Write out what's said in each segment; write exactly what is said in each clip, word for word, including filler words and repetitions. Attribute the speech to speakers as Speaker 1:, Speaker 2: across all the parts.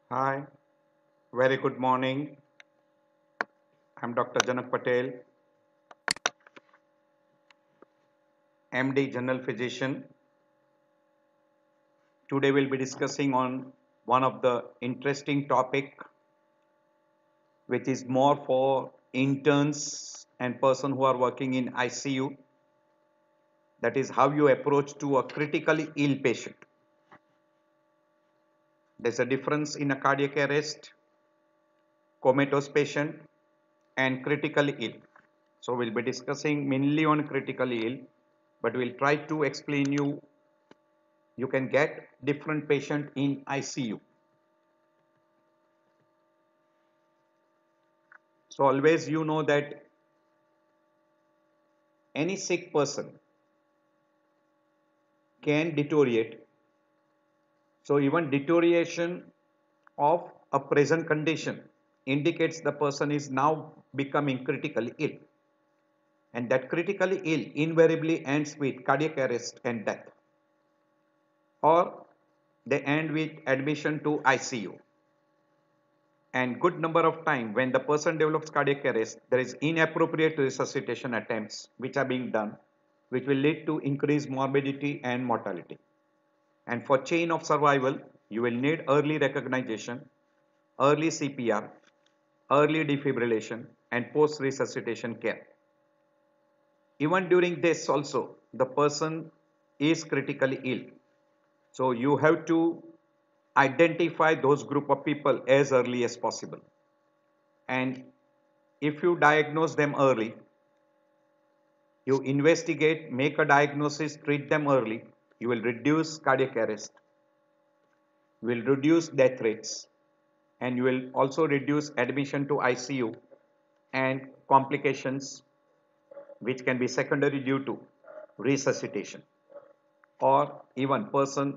Speaker 1: Hi, very good morning. I'm Doctor Janak Patel, M D General Physician. Today we'll be discussing on one of the interesting topic which is more for interns and person who are working in I C U. That is how you approach to a critically ill patient. There's a difference in a cardiac arrest, comatose patient and critically ill. So we'll be discussing mainly on critically ill, but we'll try to explain you you can get different patient in I C U. So always you know that any sick person can deteriorate. So even deterioration of a present condition indicates the person is now becoming critically ill. And that critically ill invariably ends with cardiac arrest and death. Or they end with admission to I C U. And good number of time when the person develops cardiac arrest, there is inappropriate resuscitation attempts which are being done, which will lead to increased morbidity and mortality. And for chain of survival, you will need early recognition, early C P R, early defibrillation, and post resuscitation care. Even during this also, the person is critically ill. So you have to identify those group of people as early as possible. And if you diagnose them early, you investigate, make a diagnosis, treat them early, you will reduce cardiac arrest, you will reduce death rates, and you will also reduce admission to I C U and complications which can be secondary due to resuscitation, or even person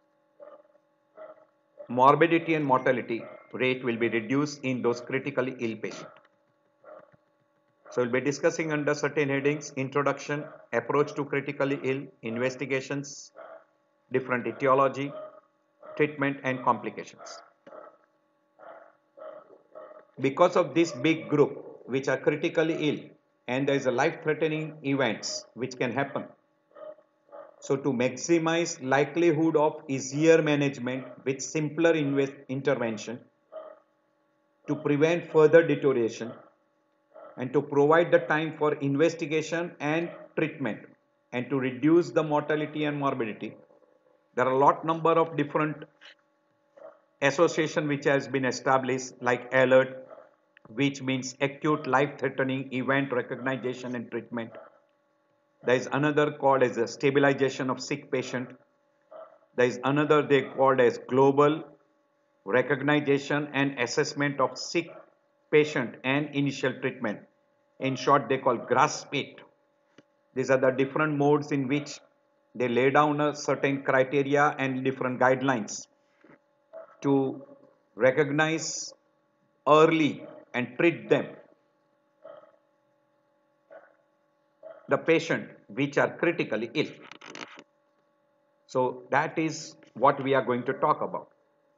Speaker 1: morbidity and mortality rate will be reduced in those critically ill patients. So we'll be discussing under certain headings: introduction, approach to critically ill, investigations, different etiology, treatment and complications. Because of this big group which are critically ill and there is a life-threatening events which can happen. So to maximize likelihood of easier management with simpler intervention, to prevent further deterioration, and to provide the time for investigation and treatment, and to reduce the mortality and morbidity, there are a lot number of different association which has been established, like ALERT, which means acute life-threatening event recognition and treatment. There is another called as a stabilization of sick patient. There is another they called as global recognition and assessment of sick patient and initial treatment. In short, they call GRASPIT. These are the different modes in which they lay down a certain criteria and different guidelines to recognize early and treat them the patient which are critically ill. So that is what we are going to talk about.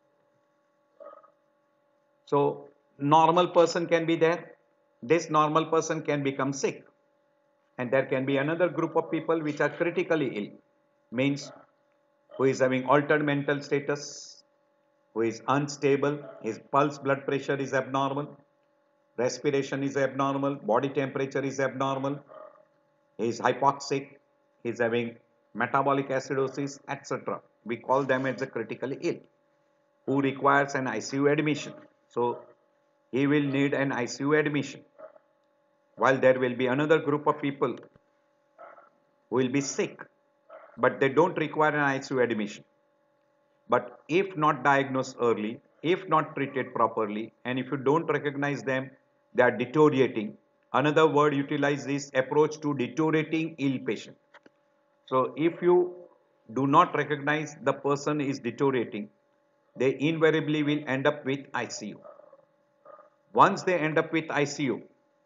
Speaker 1: So normal person can be there. This normal person can become sick. And there can be another group of people which are critically ill. Means who is having altered mental status, who is unstable, his pulse blood pressure is abnormal, respiration is abnormal, body temperature is abnormal, he is hypoxic, he is having metabolic acidosis, et cetera. We call them as a critically ill, who requires an I C U admission. So he will need an I C U admission. While there will be another group of people who will be sick, but they don't require an I C U admission. But if not diagnosed early, if not treated properly, and if you don't recognize them, they are deteriorating. Another word utilized is approach to deteriorating ill patient. So if you do not recognize the person is deteriorating, they invariably will end up with I C U. Once they end up with I C U,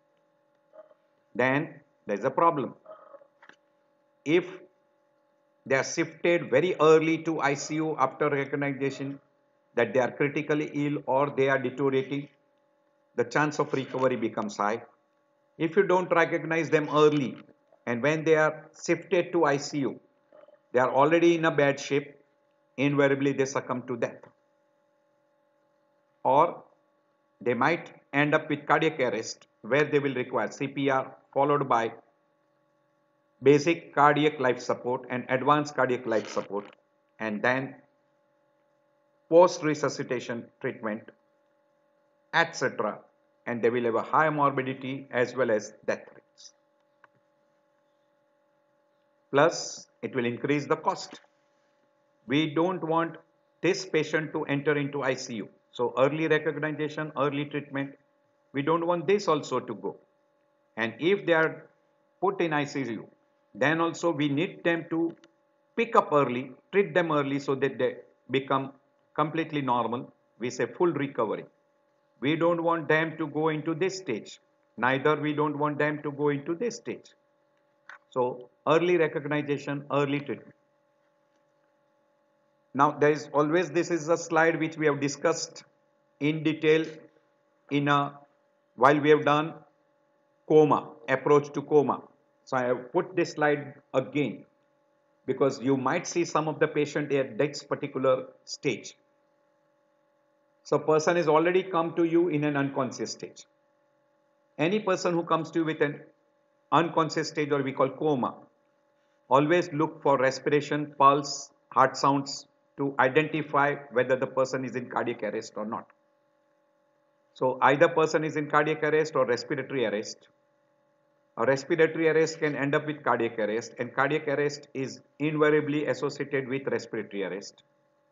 Speaker 1: then there's a problem. If they are shifted very early to I C U after recognition, that they are critically ill or they are deteriorating, the chance of recovery becomes high. If you don't recognize them early and when they are shifted to I C U, they are already in a bad shape, invariably they succumb to death. Or they might end up with cardiac arrest where they will require C P R followed by basic cardiac life support and advanced cardiac life support, and then post resuscitation treatment, et cetera. And they will have a high morbidity as well as death rates. Plus, it will increase the cost. We don't want this patient to enter into I C U. So early recognition, early treatment, we don't want this also to go. And if they are put in I C U, then also we need them to pick up early, treat them early so that they become completely normal. We say full recovery. We don't want them to go into this stage. Neither we don't want them to go into this stage. So early recognition, early treatment. Now there is always, this is a slide which we have discussed in detail in a, while we have done coma, approach to coma. So I have put this slide again because you might see some of the patient at this particular stage. So person is already come to you in an unconscious stage. Any person who comes to you with an unconscious stage, or we call coma, always look for respiration, pulse, heart sounds to identify whether the person is in cardiac arrest or not. So either person is in cardiac arrest or respiratory arrest. A respiratory arrest can end up with cardiac arrest, and cardiac arrest is invariably associated with respiratory arrest.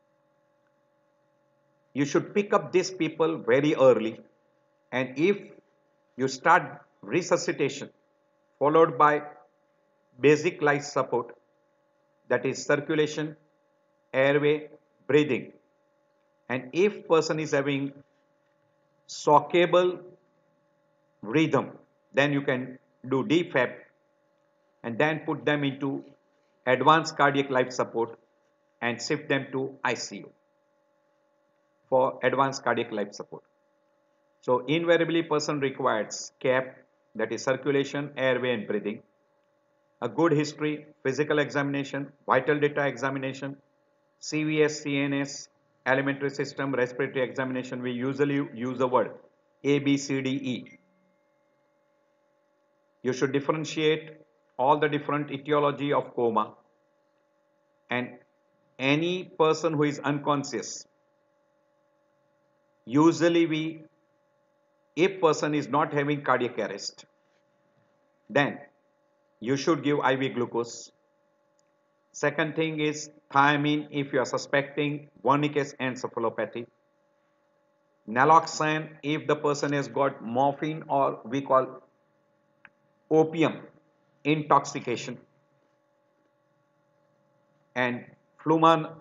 Speaker 1: You should pick up these people very early, and if you start resuscitation followed by basic life support, that is circulation, airway, breathing, and if person is having shockable rhythm, then you can do D F A B and then put them into advanced cardiac life support and shift them to I C U for advanced cardiac life support. So invariably person requires C A P, that is circulation, airway and breathing, a good history, physical examination, vital data examination, C V S, C N S, alimentary system, respiratory examination. We usually use the word A, B, C, D, E. You should differentiate all the different etiology of coma, and any person who is unconscious, usually we, if person is not having cardiac arrest, then you should give I V glucose. Second thing is thiamine if you are suspecting Wernicke's encephalopathy. Naloxone if the person has got morphine or we call opium intoxication. And fluman,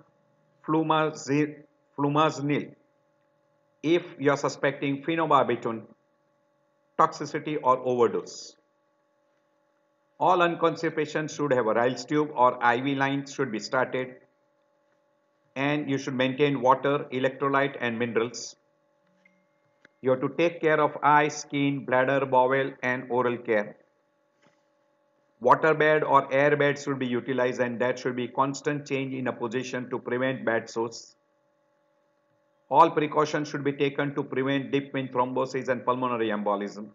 Speaker 1: flumazenil if you are suspecting phenobarbital toxicity or overdose. All unconscious patients should have a Ryle's tube or I V lines should be started, and you should maintain water, electrolyte and minerals. You have to take care of eye, skin, bladder, bowel and oral care. Water bed or air bed should be utilized, and that should be constant change in a position to prevent bad sores. All precautions should be taken to prevent deep vein thrombosis and pulmonary embolism.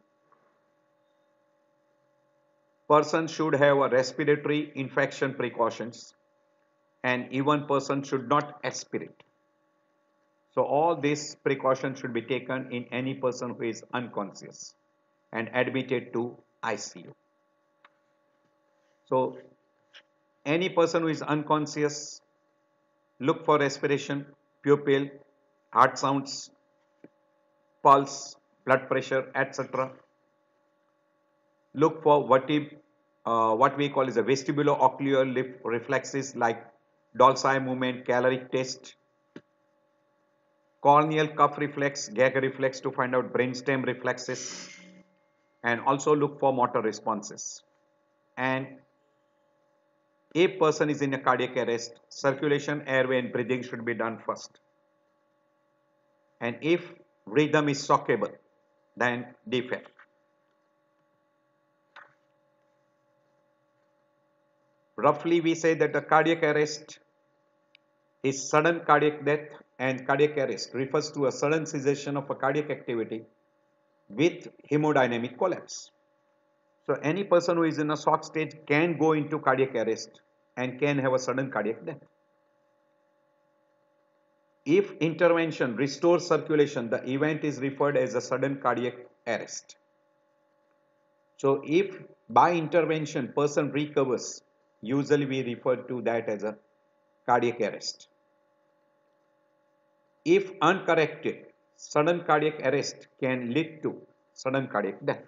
Speaker 1: Person should have a respiratory infection precautions, and even person should not aspirate. So all these precautions should be taken in any person who is unconscious and admitted to I C U. So any person who is unconscious, look for respiration, pupil, heart sounds, pulse, blood pressure, et cetera. Look for what, if, uh, what we call is a vestibulo-ocular reflexes like Dolce movement, caloric test, corneal cuff reflex, gag reflex to find out brainstem reflexes, and also look for motor responses. And if person is in a cardiac arrest, circulation, airway and breathing should be done first. and if rhythm is shockable, then defect. Roughly, we say that the cardiac arrest is sudden cardiac death, and cardiac arrest refers to a sudden cessation of a cardiac activity with hemodynamic collapse. So any person who is in a shock stage can go into cardiac arrest and can have a sudden cardiac death. If intervention restores circulation, the event is referred as a sudden cardiac arrest. So if by intervention person recovers, usually we refer to that as a cardiac arrest. If uncorrected, sudden cardiac arrest can lead to sudden cardiac death.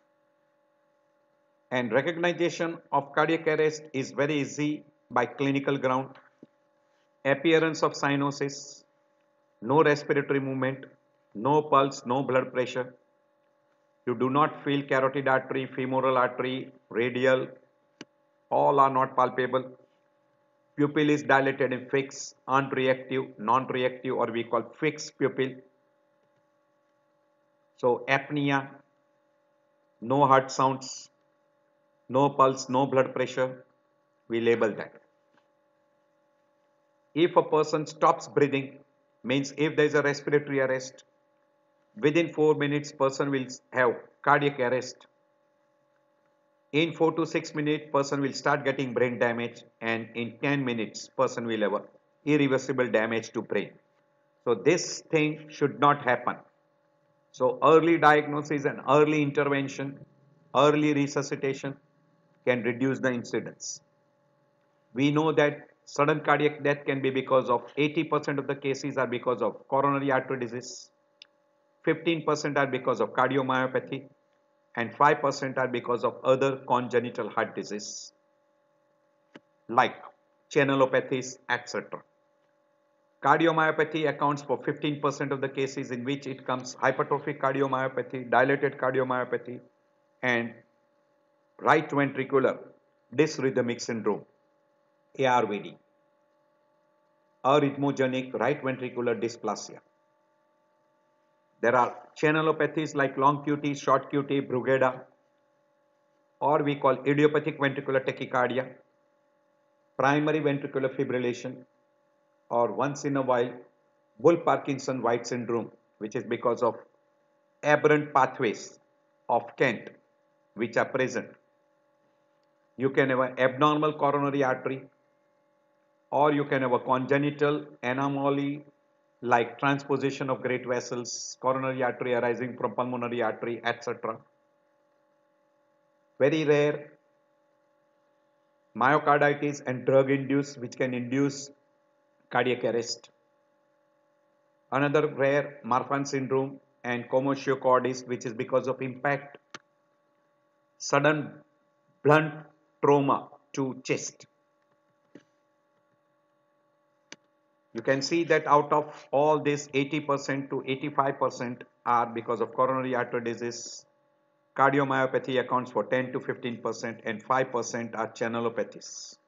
Speaker 1: And recognition of cardiac arrest is very easy by clinical ground. Appearance of cyanosis, no respiratory movement, no pulse, no blood pressure. You do not feel carotid artery, femoral artery, radial, all are not palpable. Pupil is dilated and fixed, unreactive, non-reactive, or we call fixed pupil. So apnea, no heart sounds, no pulse, no blood pressure, we label that. If a person stops breathing, means if there is a respiratory arrest, within four minutes person will have cardiac arrest. In four to six minutes person will start getting brain damage, and in ten minutes person will have irreversible damage to brain. So this thing should not happen. So early diagnosis and early intervention, early resuscitation can reduce the incidence. We know that sudden cardiac death can be because of eighty percent of the cases are because of coronary artery disease, fifteen percent are because of cardiomyopathy, and five percent are because of other congenital heart disease like channelopathies, et cetera. Cardiomyopathy accounts for fifteen percent of the cases, in which it comes hypertrophic cardiomyopathy, dilated cardiomyopathy, and right ventricular dysrhythmic syndrome, A R V D, arrhythmogenic right ventricular dysplasia. There are channelopathies like long Q T, short Q T, Brugada, or we call idiopathic ventricular tachycardia, primary ventricular fibrillation, or once in a while Wolff-Parkinson-White syndrome, which is because of aberrant pathways of Kent which are present. You can have an abnormal coronary artery, or you can have a congenital anomaly like transposition of great vessels, coronary artery arising from pulmonary artery, et cetera. Very rare myocarditis and drug induced, which can induce cardiac arrest. Another rare Marfan syndrome and commotio cordis, which is because of impact, sudden blunt trauma to chest. You can see that out of all this, eighty percent to eighty-five percent are because of coronary artery disease. Cardiomyopathy accounts for ten to fifteen percent, and five percent are channelopathies.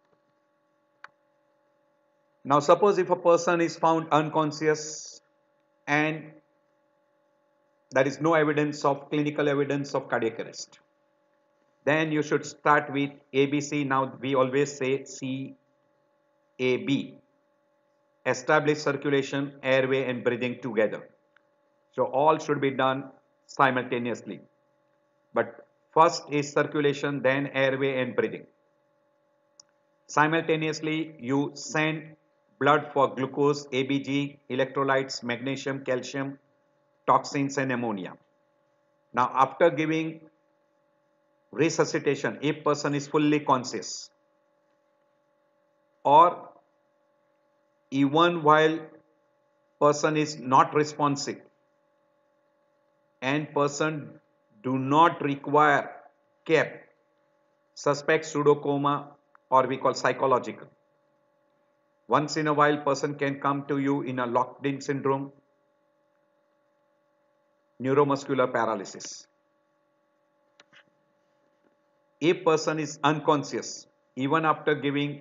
Speaker 1: Now suppose if a person is found unconscious and there is no evidence of clinical evidence of cardiac arrest, then you should start with A B C. Now we always say C A B. Establish circulation, airway and breathing together. So all should be done simultaneously. But first is circulation, then airway and breathing. Simultaneously you send blood for glucose, A B G, electrolytes, magnesium, calcium, toxins and ammonia. Now after giving resuscitation, if person is fully conscious, or even while person is not responsive and person do not require care, suspect pseudocoma, or we call psychological. Once in a while person can come to you in a locked-in syndrome, neuromuscular paralysis. If person is unconscious even after giving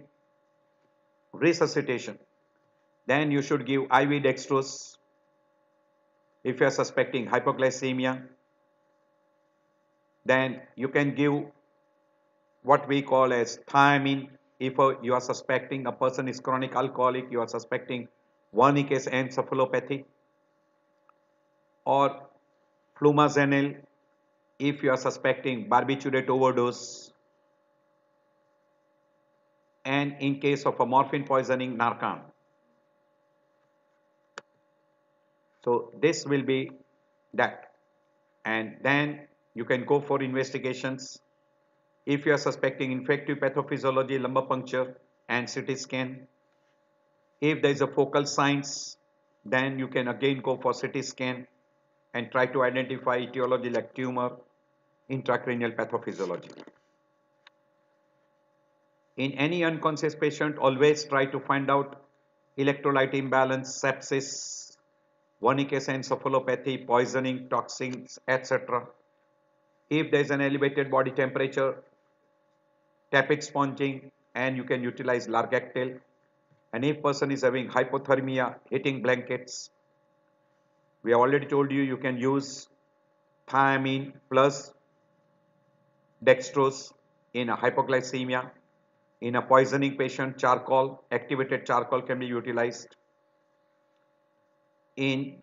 Speaker 1: resuscitation, then you should give I V dextrose, If you are suspecting hypoglycemia, then you can give what we call as thiamine. If uh, you are suspecting a person is chronic alcoholic, you are suspecting Wernicke's encephalopathy, or flumazenil if you are suspecting barbiturate overdose, and in case of a morphine poisoning, Narcan. So this will be that. And then you can go for investigations. If you are suspecting infective pathophysiology, lumbar puncture and C T scan. If there is a focal signs, then you can again go for C T scan and try to identify etiology like tumor, intracranial pathophysiology. In any unconscious patient, always try to find out electrolyte imbalance, sepsis, Wernicke's encephalopathy, poisoning, toxins, et cetera. If there is an elevated body temperature, tepid sponging, and you can utilize Largactil. And if person is having hypothermia, heating blankets, we have already told you you can use thiamine plus dextrose in a hypoglycemia. In a poisoning patient, charcoal, activated charcoal can be utilized. In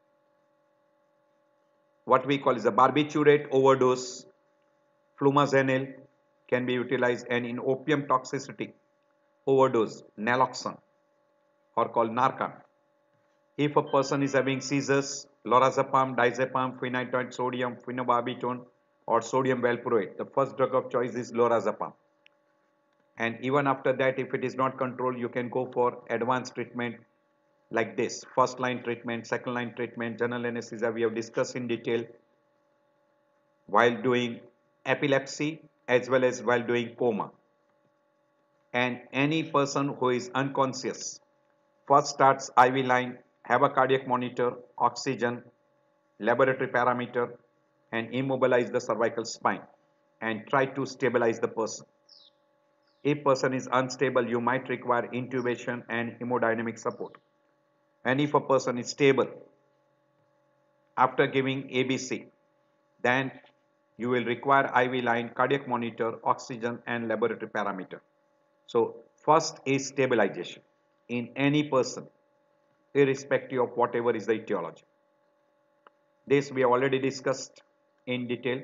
Speaker 1: what we call is a barbiturate overdose, flumazenil can be utilized, and in opium toxicity overdose, naloxone or called Narcan. If a person is having seizures, lorazepam, diazepam, phenytoin sodium, phenobarbital or sodium valproate, the first drug of choice is lorazepam. And even after that, if it is not controlled, you can go for advanced treatment like this. First line treatment, second line treatment, general anesthesia we have discussed in detail while doing epilepsy as well as while doing coma. And any person who is unconscious, first starts I V line, have a cardiac monitor, oxygen, laboratory parameter, and immobilize the cervical spine and try to stabilize the person. If person is unstable, you might require intubation and hemodynamic support. And if a person is stable, after giving A B C, then you will require I V line, cardiac monitor, oxygen and laboratory parameter. So first is stabilization in any person, irrespective of whatever is the etiology. This we have already discussed in detail.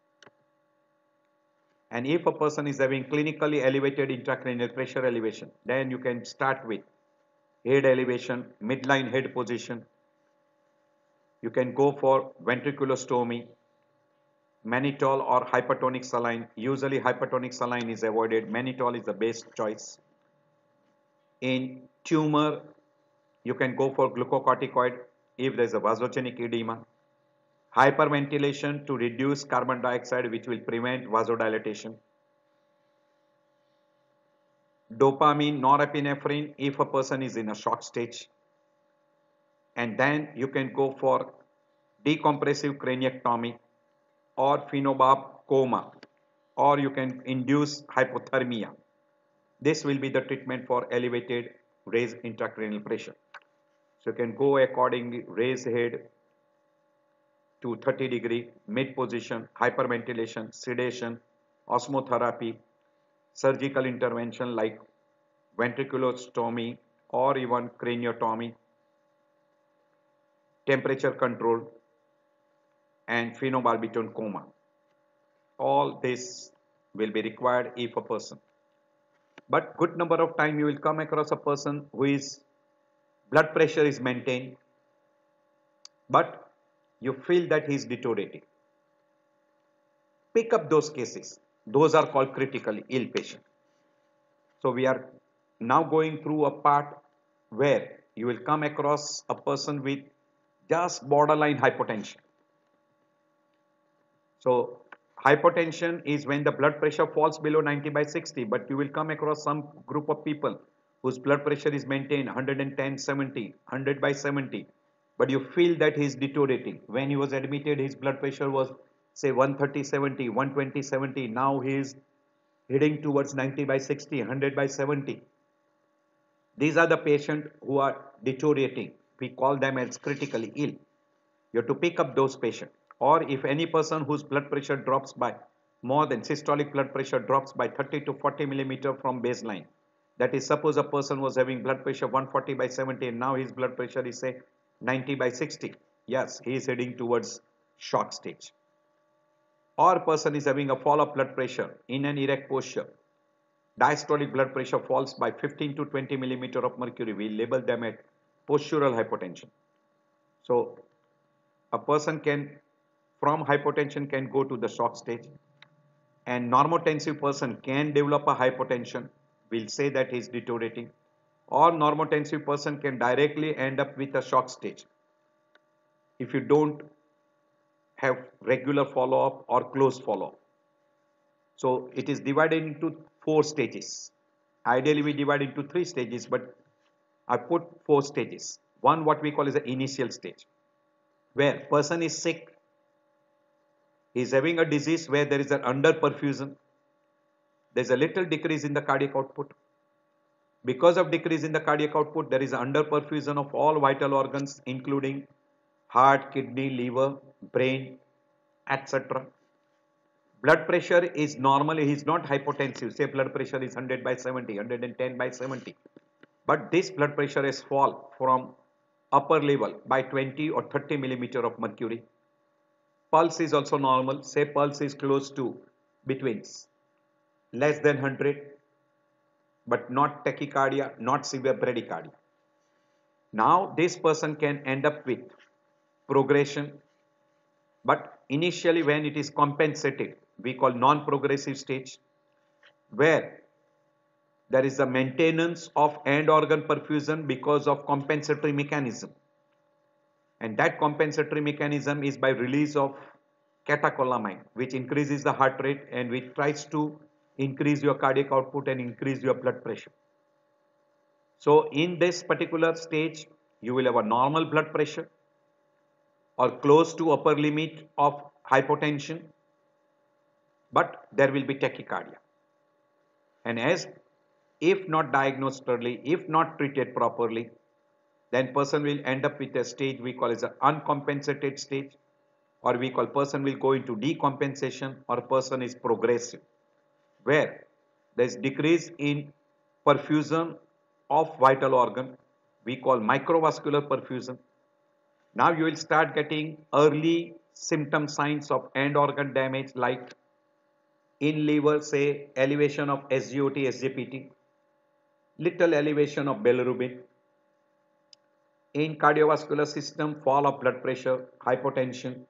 Speaker 1: And if a person is having clinically elevated intracranial pressure elevation, then you can start with head elevation, midline head position. You can go for ventriculostomy, mannitol or hypertonic saline. Usually hypertonic saline is avoided. Mannitol is the best choice. In tumor, you can go for glucocorticoid if there is a vasogenic edema. Hyperventilation to reduce carbon dioxide, which will prevent vasodilatation. Dopamine, norepinephrine if a person is in a shock stage. And then you can go for decompressive craniectomy or phenobarb coma, or you can induce hypothermia. This will be the treatment for elevated raised intracranial pressure. So you can go accordingly, raise head to thirty degree, mid position, hyperventilation, sedation, osmotherapy, surgical intervention like ventriculostomy or even craniotomy, temperature control, and phenobarbital coma. All this will be required if a person. But good number of time you will come across a person who is blood pressure is maintained, but you feel that he is deteriorating. Pick up those cases. Those are called critically ill patients. So we are now going through a part where you will come across a person with just borderline hypotension. So hypotension is when the blood pressure falls below ninety by sixty, but you will come across some group of people whose blood pressure is maintained one ten, seventy, one hundred by seventy, but you feel that he is deteriorating. When he was admitted, his blood pressure was say one thirty, seventy, one twenty, seventy. Now he is heading towards ninety by sixty, one hundred by seventy. These are the patients who are deteriorating. We call them as critically ill. You have to pick up those patients. Or if any person whose blood pressure drops by more than systolic blood pressure drops by thirty to forty millimeter from baseline. That is, suppose a person was having blood pressure one forty by seventy and now his blood pressure is say ninety by sixty. Yes, he is heading towards shock stage. Or person is having a fall of blood pressure in an erect posture. Diastolic blood pressure falls by fifteen to twenty millimeter of mercury. We label them at postural hypotension. So a person can, from hypotension, can go to the shock stage, and normotensive person can develop a hypotension. We'll say that he is deteriorating, or normotensive person can directly end up with a shock stage if you don't have regular follow-up or close follow-up. So it is divided into four stages. Ideally we divide into three stages, but I put four stages. One, what we call is the initial stage, where person is sick, he is having a disease where there is an underperfusion, there is a little decrease in the cardiac output. Because of decrease in the cardiac output, there is underperfusion of all vital organs, including heart, kidney, liver, brain, et cetera. Blood pressure is normally, he is not hypotensive. Say blood pressure is one hundred by seventy, one hundred ten by seventy. But this blood pressure is fall from upper level by twenty or thirty millimeter of mercury. Pulse is also normal. Say pulse is close to between less than one hundred, but not tachycardia, not severe bradycardia. Now this person can end up with progression, but initially when it is compensated, we call non-progressive stage, where there is a maintenance of end organ perfusion because of compensatory mechanism. And that compensatory mechanism is by release of catecholamine, which increases the heart rate and which tries to increase your cardiac output and increase your blood pressure. So in this particular stage, you will have a normal blood pressure or close to upper limit of hypotension, but there will be tachycardia. And as if not diagnosed early, if not treated properly, then person will end up with a stage we call as an uncompensated stage, or we call person will go into decompensation, or person is progressive, where there is decrease in perfusion of vital organ, we call microvascular perfusion. Now you will start getting early symptom signs of end organ damage, like in liver, say elevation of S G O T, S G P T, little elevation of bilirubin. In cardiovascular system, fall of blood pressure, hypotension.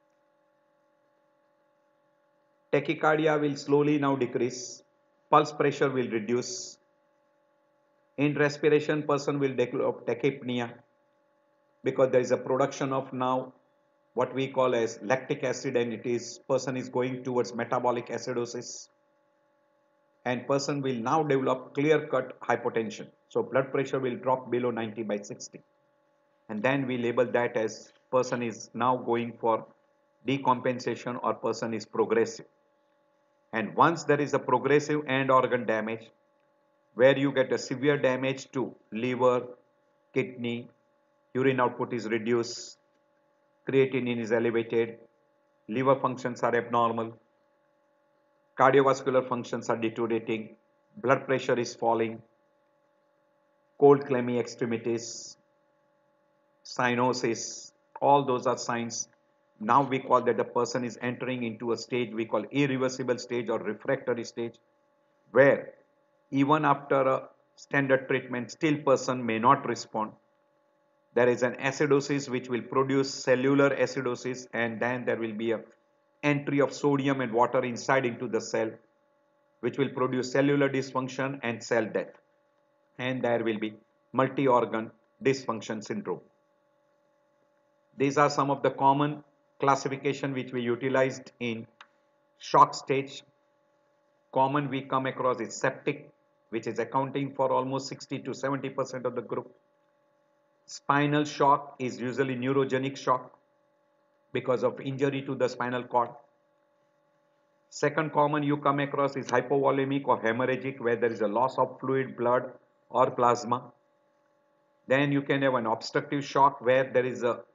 Speaker 1: Tachycardia will slowly now decrease, pulse pressure will reduce. In respiration, person will develop tachypnea because there is a production of now what we call as lactic acid, and it is person is going towards metabolic acidosis, and person will now develop clear-cut hypotension. So blood pressure will drop below ninety by sixty, and then we label that as person is now going for decompensation or person is progressive. And once there is a progressive end organ damage, where you get a severe damage to liver, kidney, urine output is reduced, creatinine is elevated, liver functions are abnormal, cardiovascular functions are deteriorating, blood pressure is falling, cold clammy extremities, cyanosis, all those are signs. Now we call that the person is entering into a stage we call irreversible stage or refractory stage, where even after a standard treatment, still person may not respond. There is an acidosis which will produce cellular acidosis, and then there will be a entry of sodium and water inside into the cell, which will produce cellular dysfunction and cell death. And there will be multi-organ dysfunction syndrome. These are some of the common classification which we utilized in shock stage. Common we come across is septic, which is accounting for almost sixty to seventy percent of the group. Spinal shock is usually neurogenic shock because of injury to the spinal cord. Second common you come across is hypovolemic or hemorrhagic, where there is a loss of fluid, blood or plasma. Then you can have an obstructive shock where there is a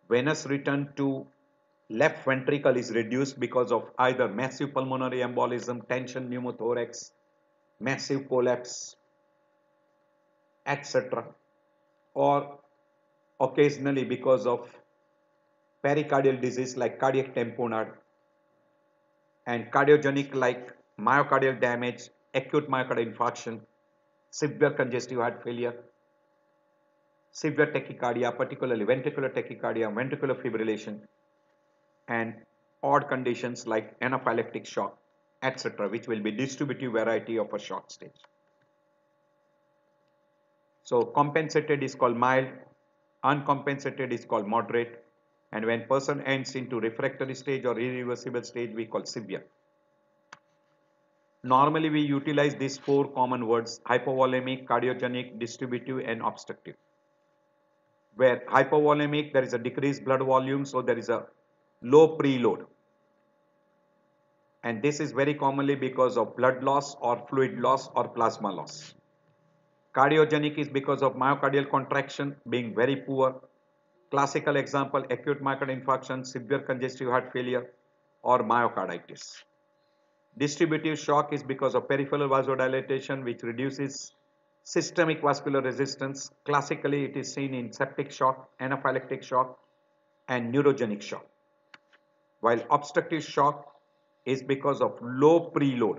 Speaker 1: Venous return to left ventricle is reduced because of either massive pulmonary embolism, tension pneumothorax, massive collapse, et cetera, or occasionally because of pericardial disease like cardiac tamponade and cardiogenic like myocardial damage, acute myocardial infarction, severe congestive heart failure, severe tachycardia, particularly ventricular tachycardia, ventricular fibrillation, and odd conditions like anaphylactic shock, et cetera, which will be distributive variety of a shock stage. So compensated is called mild, uncompensated is called moderate, and when person ends into refractory stage or irreversible stage, we call severe. Normally we utilize these four common words: hypovolemic, cardiogenic, distributive, and obstructive. Where hypovolemic, there is a decreased blood volume, so there is a low preload. And this is very commonly because of blood loss or fluid loss or plasma loss. Cardiogenic is because of myocardial contraction being very poor. Classical example, acute myocardial infarction, severe congestive heart failure, or myocarditis. Distributive shock is because of peripheral vasodilatation, which reduces systemic vascular resistance. Classically, it is seen in septic shock, anaphylactic shock, and neurogenic shock. While obstructive shock is because of low preload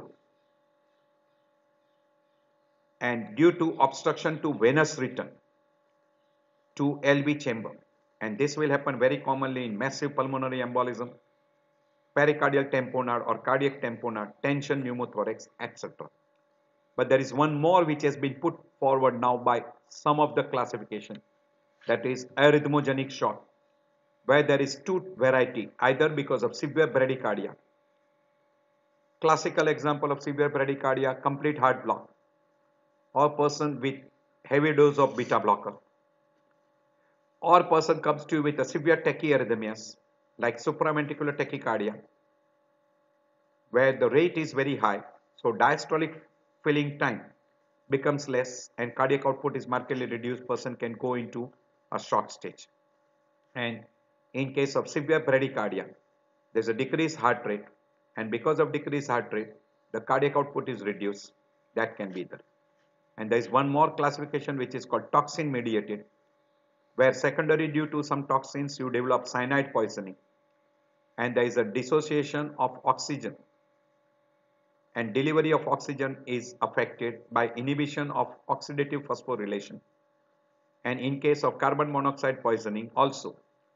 Speaker 1: and due to obstruction to venous return to L V chamber. And this will happen very commonly in massive pulmonary embolism, pericardial tamponade or cardiac tamponade, tension pneumothorax, et cetera. But there is one more which has been put forward now by some of the classification, that is arrhythmogenic shock, where there is two variety, either because of severe bradycardia. Classical example of severe bradycardia, complete heart block, or person with heavy dose of beta blocker, or person comes to you with a severe tachyarrhythmias like supraventricular tachycardia, where the rate is very high, so diastolic filling time becomes less and cardiac output is markedly reduced, person can go into a shock stage. And in case of severe bradycardia, there is a decreased heart rate, and because of decreased heart rate, the cardiac output is reduced. That can be there. And there is one more classification which is called toxin mediated, where secondary due to some toxins you develop cyanide poisoning, and there is a dissociation of oxygen, and delivery of oxygen is affected by inhibition of oxidative phosphorylation. And in case of carbon monoxide poisoning also,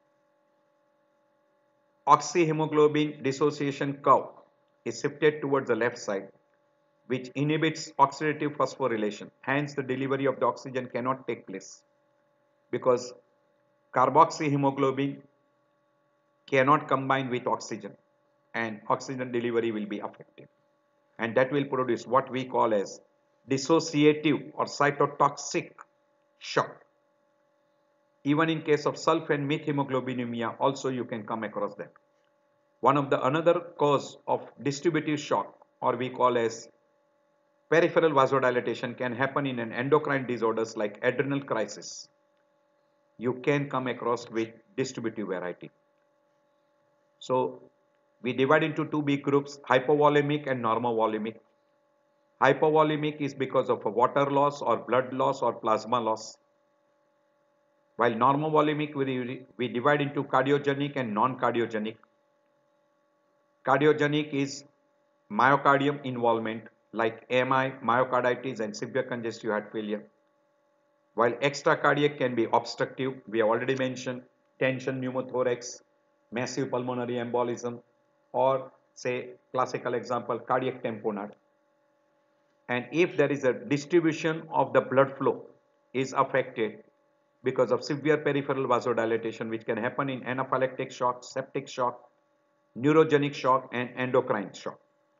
Speaker 1: oxyhemoglobin dissociation curve is shifted towards the left side, which inhibits oxidative phosphorylation. Hence the delivery of the oxygen cannot take place because carboxyhemoglobin cannot combine with oxygen and oxygen delivery will be affected, and that will produce what we call as dissociative or cytotoxic shock. Even in case of sulf and methemoglobinemia also you can come across that. One of the another cause of distributive shock, or we call as peripheral vasodilatation, can happen in an endocrine disorders like adrenal crisis. You can come across with distributive variety. So we divide into two big groups, hypovolemic and normovolemic. Hypovolemic is because of a water loss or blood loss or plasma loss. While normovolemic we, we divide into cardiogenic and non-cardiogenic. Cardiogenic is myocardium involvement like A M I, myocarditis and severe congestive heart failure. While extracardiac can be obstructive, we have already mentioned tension pneumothorax, massive pulmonary embolism, or say classical example cardiac tamponade. And if there is a distribution of the blood flow is affected because of severe peripheral vasodilatation, which can happen in anaphylactic shock, septic shock, neurogenic shock and endocrine shock.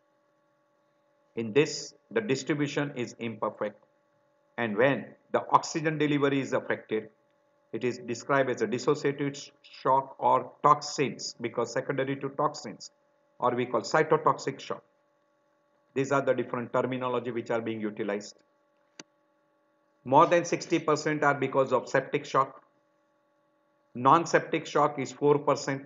Speaker 1: In this, the distribution is imperfect, and when the oxygen delivery is affected, it is described as a dissociative shock or toxins, because secondary to toxins, or we call cytotoxic shock. These are the different terminology which are being utilized. More than sixty percent are because of septic shock, Non-septic shock is four percent.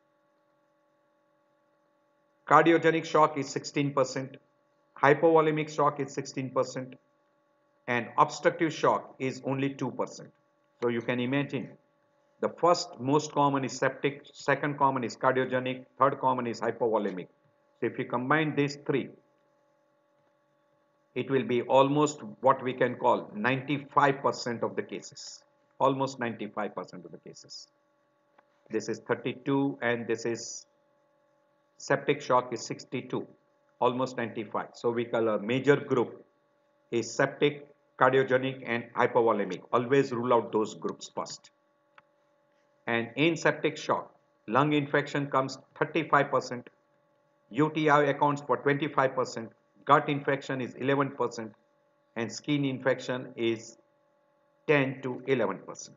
Speaker 1: Cardiogenic shock is sixteen percent. Hypovolemic shock is sixteen percent. And obstructive shock is only two percent. So you can imagine the first most common is septic, second common is cardiogenic, third common is hypovolemic. So if you combine these three, it will be almost what we can call ninety-five percent of the cases. Almost ninety-five percent of the cases. This is thirty-two and this is septic shock is sixty-two, almost ninety-five. So we call a major group is septic, cardiogenic and hypovolemic. Always rule out those groups first. And in septic shock, lung infection comes thirty-five percent, U T I accounts for twenty-five percent, gut infection is eleven percent and skin infection is ten to eleven percent.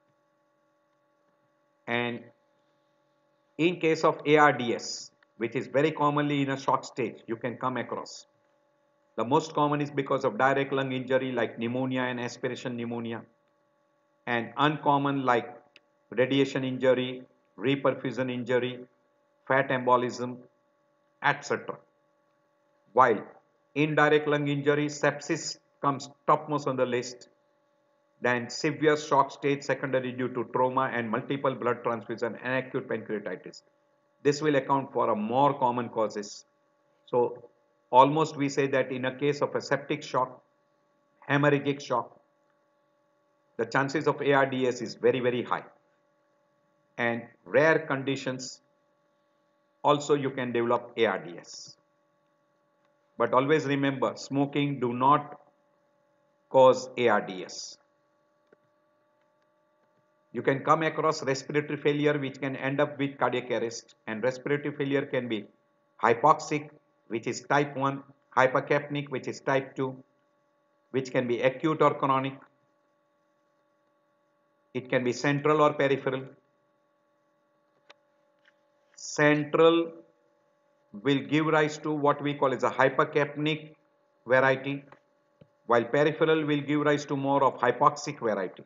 Speaker 1: And in case of A R D S, which is very commonly in a shock stage, you can come across. The most common is because of direct lung injury like pneumonia and aspiration pneumonia, and uncommon like radiation injury, reperfusion injury, fat embolism, et cetera. While indirect lung injury, sepsis comes topmost on the list, then severe shock stage secondary due to trauma and multiple blood transfusion and acute pancreatitis. This will account for a more common causes. So almost we say that in a case of a septic shock, hemorrhagic shock, the chances of A R D S is very, very high. And rare conditions also you can develop A R D S. But always remember, smoking do not cause A R D S. You can come across respiratory failure which can end up with cardiac arrest, and respiratory failure can be hypoxic, which is type one, hypercapnic, which is type two, which can be acute or chronic. It can be central or peripheral. Central will give rise to what we call as a hypercapnic variety, while peripheral will give rise to more of hypoxic variety.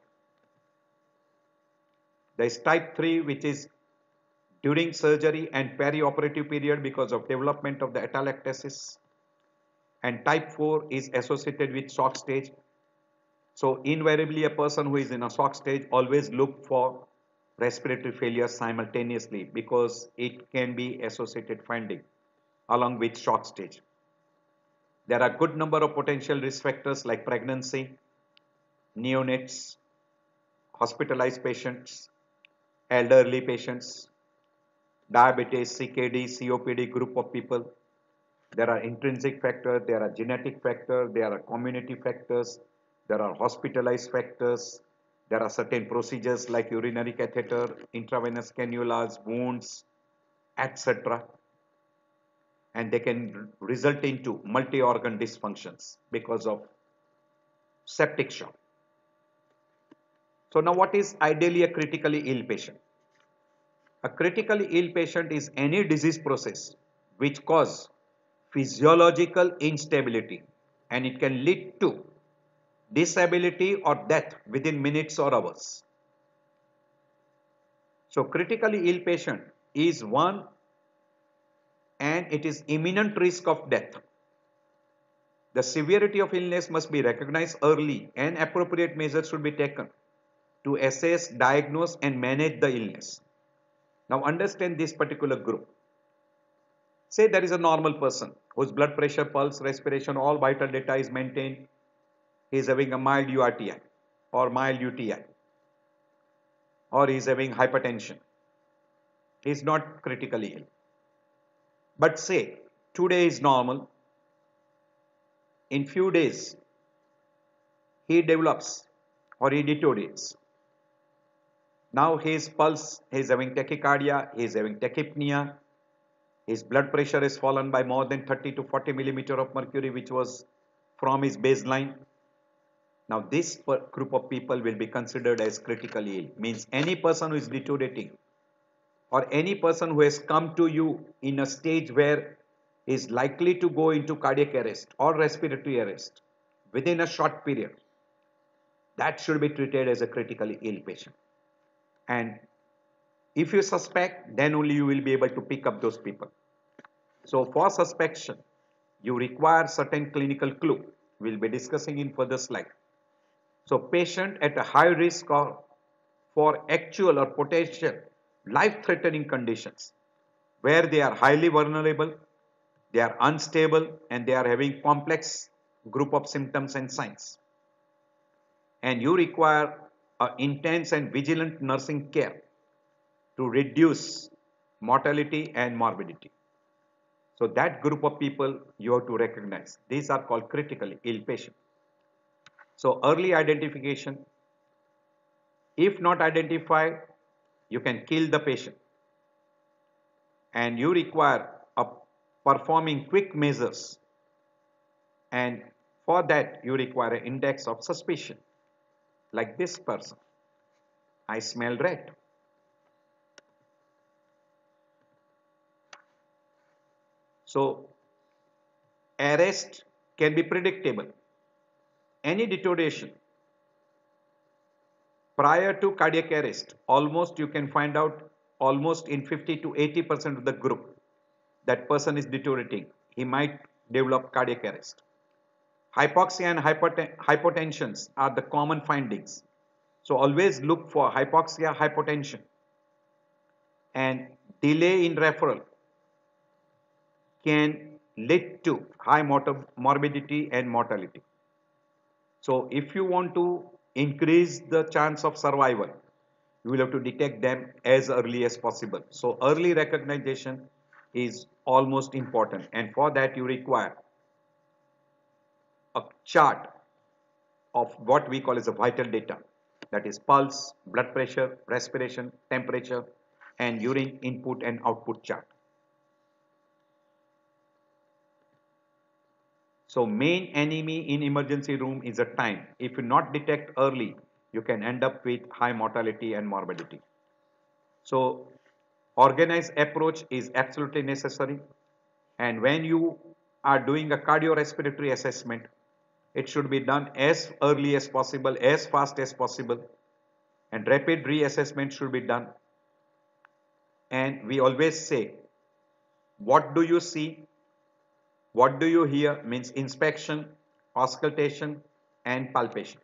Speaker 1: There is type three, which is during surgery and perioperative period because of development of the atelectasis, and type four is associated with shock stage. So invariably a person who is in a shock stage always look for respiratory failure simultaneously because it can be associated finding along with shock stage. There are good number of potential risk factors like pregnancy, neonates, hospitalized patients, elderly patients, diabetes, C K D, C O P D group of people. There are intrinsic factors, there are genetic factors, there are community factors, there are hospitalized factors, there are certain procedures like urinary catheter, intravenous cannulas, wounds, et cetera. And they can result into multi-organ dysfunctions because of septic shock. So now what is ideally a critically ill patient? A critically ill patient is any disease process which cause physiological instability, and it can lead to disability or death within minutes or hours. So critically ill patient is one and it is imminent risk of death. The severity of illness must be recognized early and appropriate measures should be taken to assess, diagnose and manage the illness. Now understand this particular group. Say there is a normal person whose blood pressure, pulse, respiration, all vital data is maintained. He is having a mild U R T I or mild U T I, or he is having hypertension. He is not critically ill. But say today is normal. In few days he develops or he deteriorates. Now his pulse, he is having tachycardia, he is having tachypnea, his blood pressure has fallen by more than thirty to forty millimeter of mercury, which was from his baseline. Now this group of people will be considered as critically ill. Means any person who is deteriorating or any person who has come to you in a stage where he is likely to go into cardiac arrest or respiratory arrest within a short period, that should be treated as a critically ill patient. And If you suspect, then only you will be able to pick up those people. So for suspicion, you require certain clinical clue. We'll be discussing in further slide. So patient at a high risk of, for actual or potential life-threatening conditions where they are highly vulnerable, they are unstable, and they are having complex group of symptoms and signs. And you require a intense and vigilant nursing care to reduce mortality and morbidity. So that group of people you have to recognize. These are called critically ill patients. So early identification, if not identified, you can kill the patient. And you require a performing quick measures. And for that, you require an index of suspicion. Like this person, I smell red. So arrest can be predictable. Any deterioration prior to cardiac arrest, almost you can find out almost in fifty to eighty percent of the group that person is deteriorating. He might develop cardiac arrest. Hypoxia and hypoten hypotensions are the common findings. So always look for hypoxia, hypotension, and delay in referral can lead to high morbidity and mortality. So if you want to increase the chance of survival, you will have to detect them as early as possible. So early recognition is almost important, and for that you require a chart of what we call as a vital data, that is pulse, blood pressure, respiration, temperature, and urine input and output chart. So main enemy in emergency room is a time. If you not detect early, you can end up with high mortality and morbidity. So organized approach is absolutely necessary. And when you are doing a cardiorespiratory assessment, it should be done as early as possible, as fast as possible. And rapid reassessment should be done. And we always say, what do you see? What do you hear? Means inspection, auscultation, and palpation.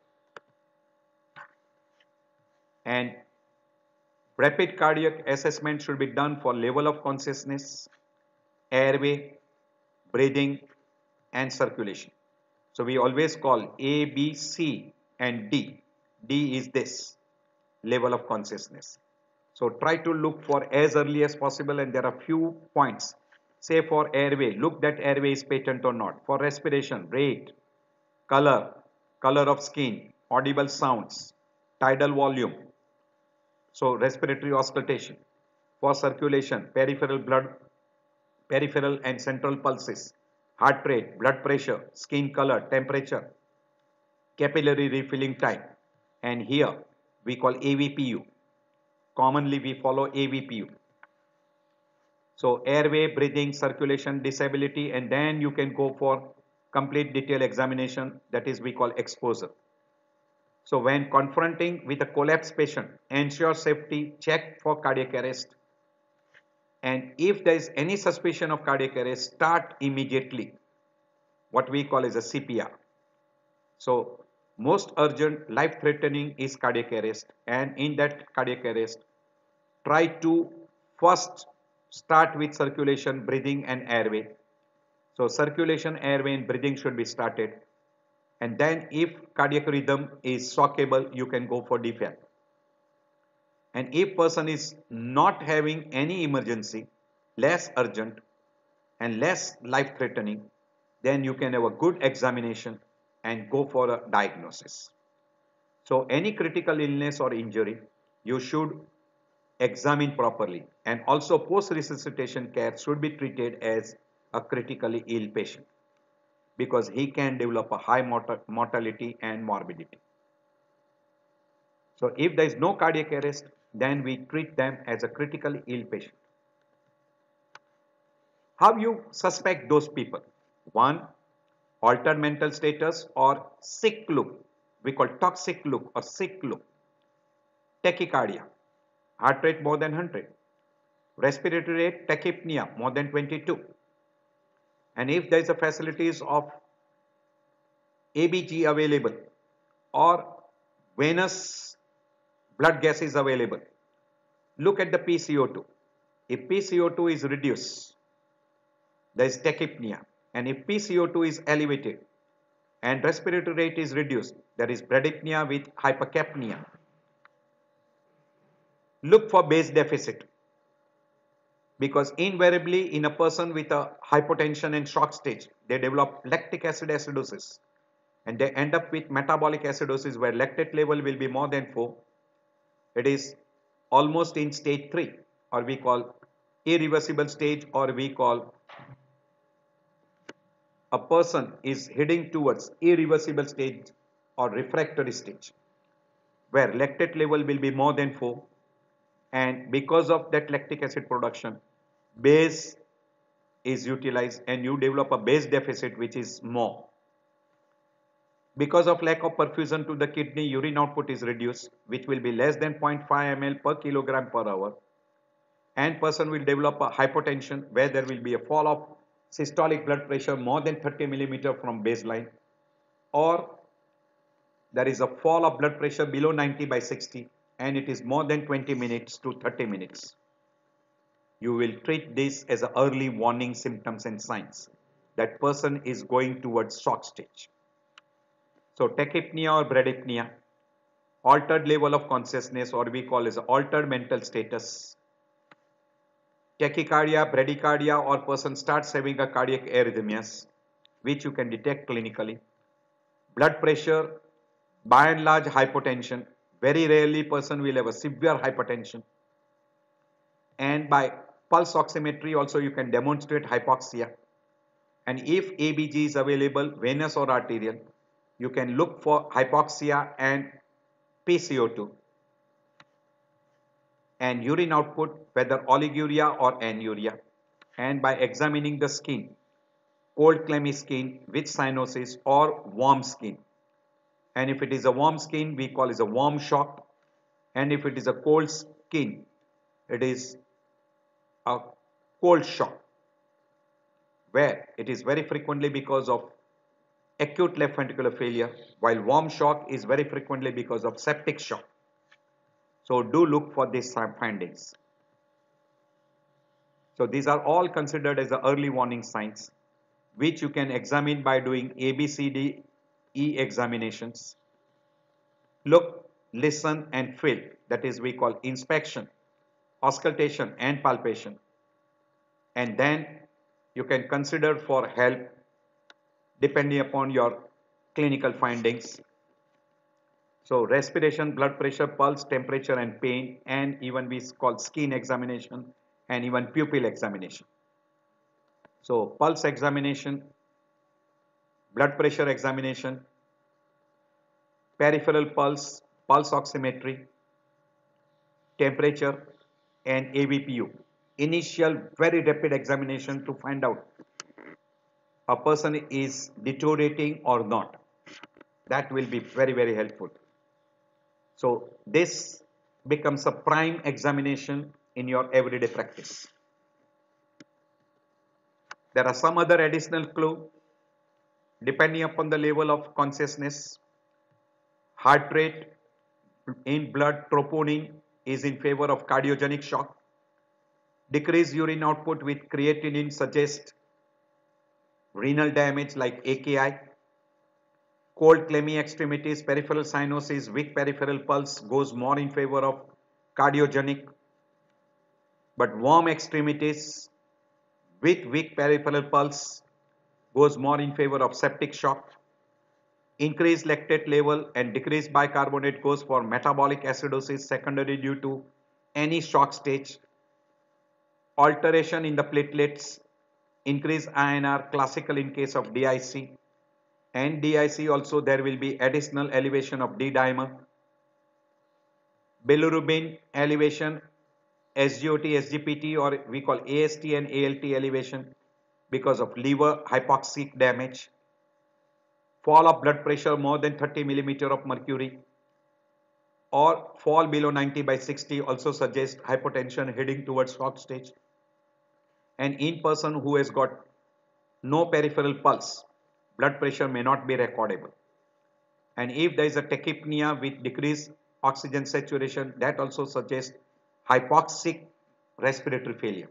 Speaker 1: And rapid cardiac assessment should be done for level of consciousness, airway, breathing, and circulation. So we always call A, B, C, and D. D is this level of consciousness. So try to look for as early as possible, and there are few points. Say for airway, look that airway is patent or not. For respiration, rate, color, color of skin, audible sounds, tidal volume. So respiratory auscultation. For circulation, peripheral blood, peripheral and central pulses, heart rate, blood pressure, skin color, temperature, capillary refilling time. And here we call A V P U. Commonly we follow A V P U. So airway, breathing, circulation, disability, and then you can go for complete detailed examination, that is we call exposure. So when confronting with a collapsed patient, ensure safety, check for cardiac arrest. And if there is any suspicion of cardiac arrest, start immediately what we call as a C P R. So most urgent, life-threatening is cardiac arrest, and in that cardiac arrest, try to first start with circulation, breathing, and airway. So circulation, airway, and breathing should be started. And then if cardiac rhythm is shockable, you can go for D F A B. And if person is not having any emergency, less urgent and less life-threatening, then you can have a good examination and go for a diagnosis. So any critical illness or injury, you should examine properly, and also post-resuscitation care should be treated as a critically ill patient, because he can develop a high mortality and morbidity. So if there is no cardiac arrest, then we treat them as a critically ill patient. How you suspect those people? One, altered mental status or sick look. We call toxic look or sick look. Tachycardia, heart rate more than one hundred, respiratory rate tachypnea more than twenty-two. And if there is a facilities of A B G available or venous blood gas is available, look at the P C O two. If P C O two is reduced, there is tachypnea, and if P C O two is elevated and respiratory rate is reduced, there is bradypnea with hypercapnia. Look for base deficit, because invariably in a person with a hypotension and shock stage, they develop lactic acid acidosis and they end up with metabolic acidosis where lactate level will be more than four. It is almost in stage three, or we call irreversible stage, or we call a person is heading towards irreversible stage or refractory stage, where lactate level will be more than four, and because of that lactic acid production, base is utilized and you develop a base deficit which is more. Because of lack of perfusion to the kidney, urine output is reduced, which will be less than zero point five milliliters per kilogram per hour, and person will develop a hypotension where there will be a fall of systolic blood pressure more than thirty millimeters from baseline, or there is a fall of blood pressure below ninety by sixty and it is more than twenty minutes to thirty minutes. You will treat this as a early warning symptoms and signs that person is going towards shock stage. So tachypnea or bradypnea, altered level of consciousness, or we call as altered mental status, tachycardia, bradycardia, or person starts having a cardiac arrhythmias, which you can detect clinically. Blood pressure, by and large hypotension, very rarely person will have a severe hypertension. And by pulse oximetry also you can demonstrate hypoxia. And if A B G is available, venous or arterial, you can look for hypoxia and P C O two. And urine output, whether oliguria or anuria, and by examining the skin, cold clammy skin with cyanosis or warm skin. And if it is a warm skin, we call it a warm shock, and if it is a cold skin, it is a cold shock, where it is very frequently because of acute left ventricular failure, while warm shock is very frequently because of septic shock. So do look for these findings. So these are all considered as the early warning signs, which you can examine by doing A B C D E examinations. Look, listen and feel, that is we call inspection, auscultation and palpation. And then you can consider for help depending upon your clinical findings. So respiration, blood pressure, pulse, temperature and pain, and even we call skin examination and even pupil examination. So pulse examination, blood pressure examination, peripheral pulse, pulse oximetry, temperature and A B P U. Initial very rapid examination to find out a person is deteriorating or not. That will be very, very helpful. So this becomes a prime examination in your everyday practice. There are some other additional clue depending upon the level of consciousness. Heart rate in blood, troponin is in favor of cardiogenic shock. Decreased urine output with creatinine suggests renal damage like A K I. Cold clammy extremities, peripheral cyanosis, weak peripheral pulse goes more in favor of cardiogenic. But warm extremities with weak peripheral pulse goes more in favor of septic shock. Increased lactate level and decreased bicarbonate goes for metabolic acidosis secondary due to any shock stage. Alteration in the platelets, increased I N R, classical in case of D I C. And D I C also there will be additional elevation of D dimer. Bilirubin elevation, S G O T, S G P T, or we call A S T and A L T elevation because of liver hypoxic damage. Fall of blood pressure more than thirty millimeters of mercury. or fall below ninety by sixty also suggests hypotension heading towards shock stage. And in person who has got no peripheral pulse, blood pressure may not be recordable. And if there is a tachypnea with decreased oxygen saturation, that also suggests hypoxic respiratory failure.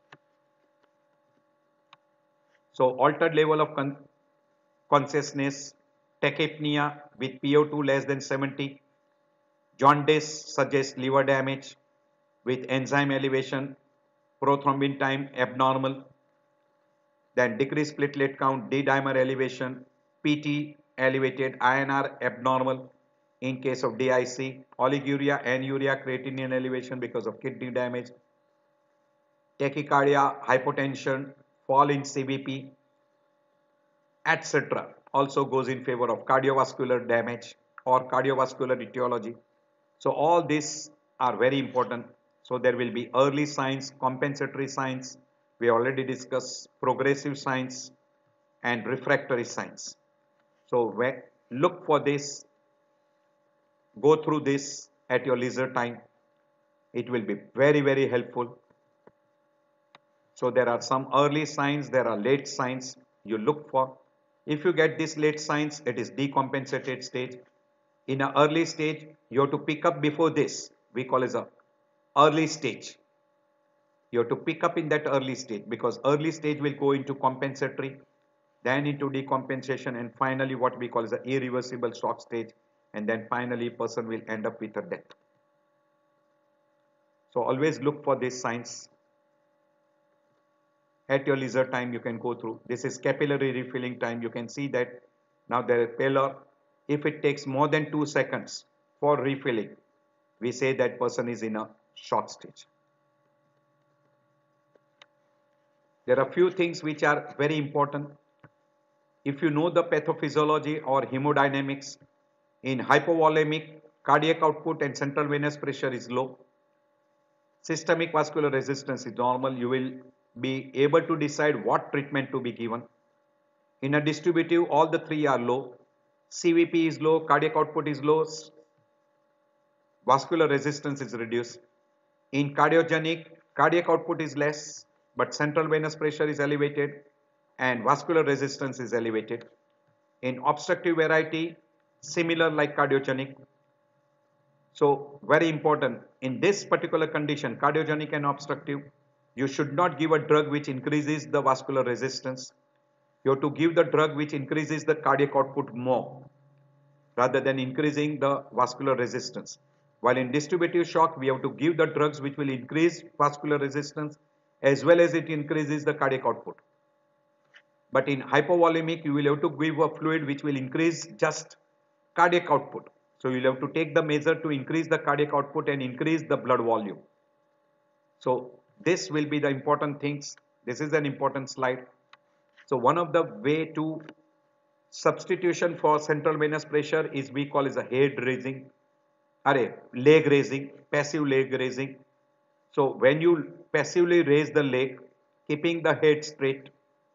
Speaker 1: So altered level of con consciousness, tachypnea with P O two less than seventy, jaundice suggests liver damage with enzyme elevation, prothrombin time abnormal, then decreased platelet count, D-dimer elevation, P T elevated, I N R abnormal in case of D I C, oliguria, anuria, creatinine elevation because of kidney damage, tachycardia, hypotension, fall in C V P, et cetera also goes in favor of cardiovascular damage or cardiovascular etiology. So all these are very important. So there will be early signs, compensatory signs, we already discussed progressive signs and refractory signs. So when, look for this, go through this at your leisure time. It will be very, very helpful. So there are some early signs, there are late signs you look for. If you get these late signs, it is decompensated stage. In an early stage, you have to pick up before this. We call it a early stage. You have to pick up in that early stage because early stage will go into compensatory, then into decompensation, and finally what we call is an irreversible shock stage, and then finally person will end up with a death. So always look for these signs. At your leisure time you can go through. This is capillary refilling time. You can see that now there is pallor. If it takes more than two seconds for refilling, we say that person is in a shock stage. There are few things which are very important. If you know the pathophysiology or hemodynamics, in hypovolemic, cardiac output and central venous pressure is low. Systemic vascular resistance is normal. You will be able to decide what treatment to be given. In a distributive, all the three are low. C V P is low, cardiac output is low, vascular resistance is reduced. In cardiogenic, cardiac output is less, but central venous pressure is elevated and vascular resistance is elevated. In obstructive variety, similar like cardiogenic. So very important, in this particular condition, cardiogenic and obstructive, you should not give a drug which increases the vascular resistance. You have to give the drug which increases the cardiac output more rather than increasing the vascular resistance. While in distributive shock, we have to give the drugs which will increase vascular resistance as well as it increases the cardiac output. But in hypovolemic, you will have to give a fluid which will increase just cardiac output. So you will have to take the measure to increase the cardiac output and increase the blood volume. So this will be the important things. This is an important slide. So one of the way to substitution for central venous pressure is we call is a head raising, or leg raising, passive leg raising. So when you passively raise the leg, keeping the head straight,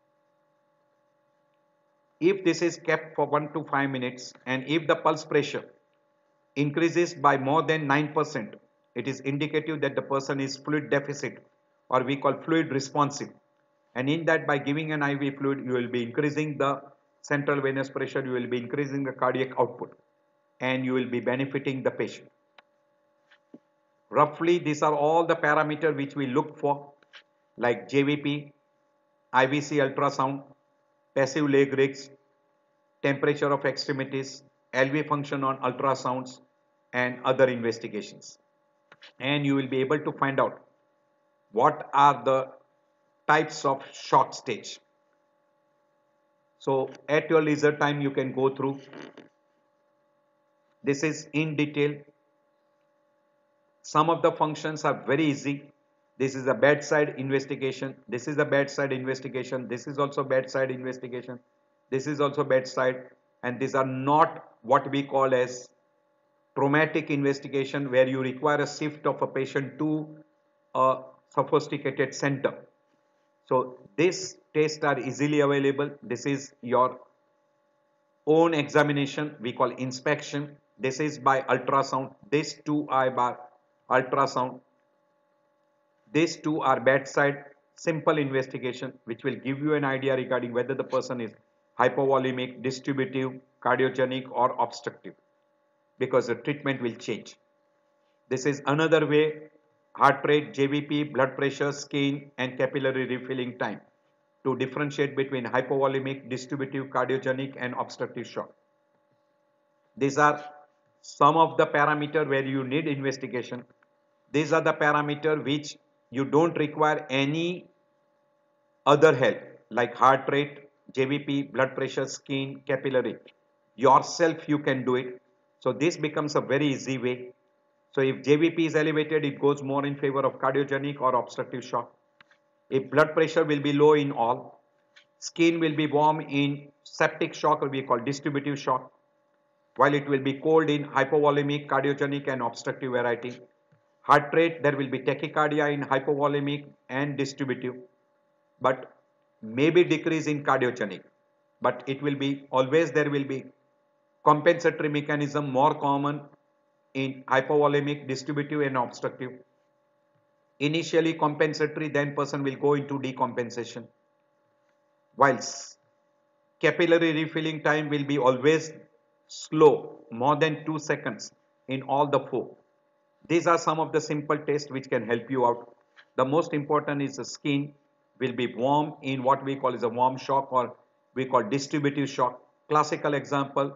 Speaker 1: if this is kept for one to five minutes and if the pulse pressure increases by more than nine percent, it is indicative that the person is fluid deficit or we call fluid responsive. And in that, by giving an I V fluid, you will be increasing the central venous pressure, you will be increasing the cardiac output, and you will be benefiting the patient. Roughly, these are all the parameters which we look for, like J V P, I V C ultrasound, passive leg rigs, temperature of extremities, L V function on ultrasounds, and other investigations. And you will be able to find out what are the types of shock stage. So at your leisure time you can go through. This is in detail. Some of the functions are very easy. This is a bedside investigation. This is a bedside investigation. This is also bedside investigation. This is also bedside. And these are not what we call as traumatic investigation where you require a shift of a patient to a sophisticated center. So these tests are easily available. This is your own examination, we call inspection. This is by ultrasound. These two are by ultrasound. These two are bedside simple investigation which will give you an idea regarding whether the person is hypovolemic, distributive, cardiogenic or obstructive, because the treatment will change. This is another way: heart rate, J V P, blood pressure, skin and capillary refilling time to differentiate between hypovolemic, distributive, cardiogenic and obstructive shock. These are some of the parameters where you need investigation. These are the parameters which you don't require any other help, like heart rate, J V P, blood pressure, skin, capillary. Yourself you can do it. So this becomes a very easy way. So if J V P is elevated, it goes more in favor of cardiogenic or obstructive shock. If blood pressure will be low in all, skin will be warm in septic shock, or we call distributive shock, while it will be cold in hypovolemic, cardiogenic and obstructive variety. Heart rate, there will be tachycardia in hypovolemic and distributive, but maybe decrease in cardiogenic, but it will be always there will be compensatory mechanism more common in hypovolemic, distributive and obstructive. Initially compensatory, then person will go into decompensation. Whilst capillary refilling time will be always slow, more than two seconds in all the four. These are some of the simple tests which can help you out. The most important is the skin will be warm in what we call is a warm shock, or we call distributive shock. Classical example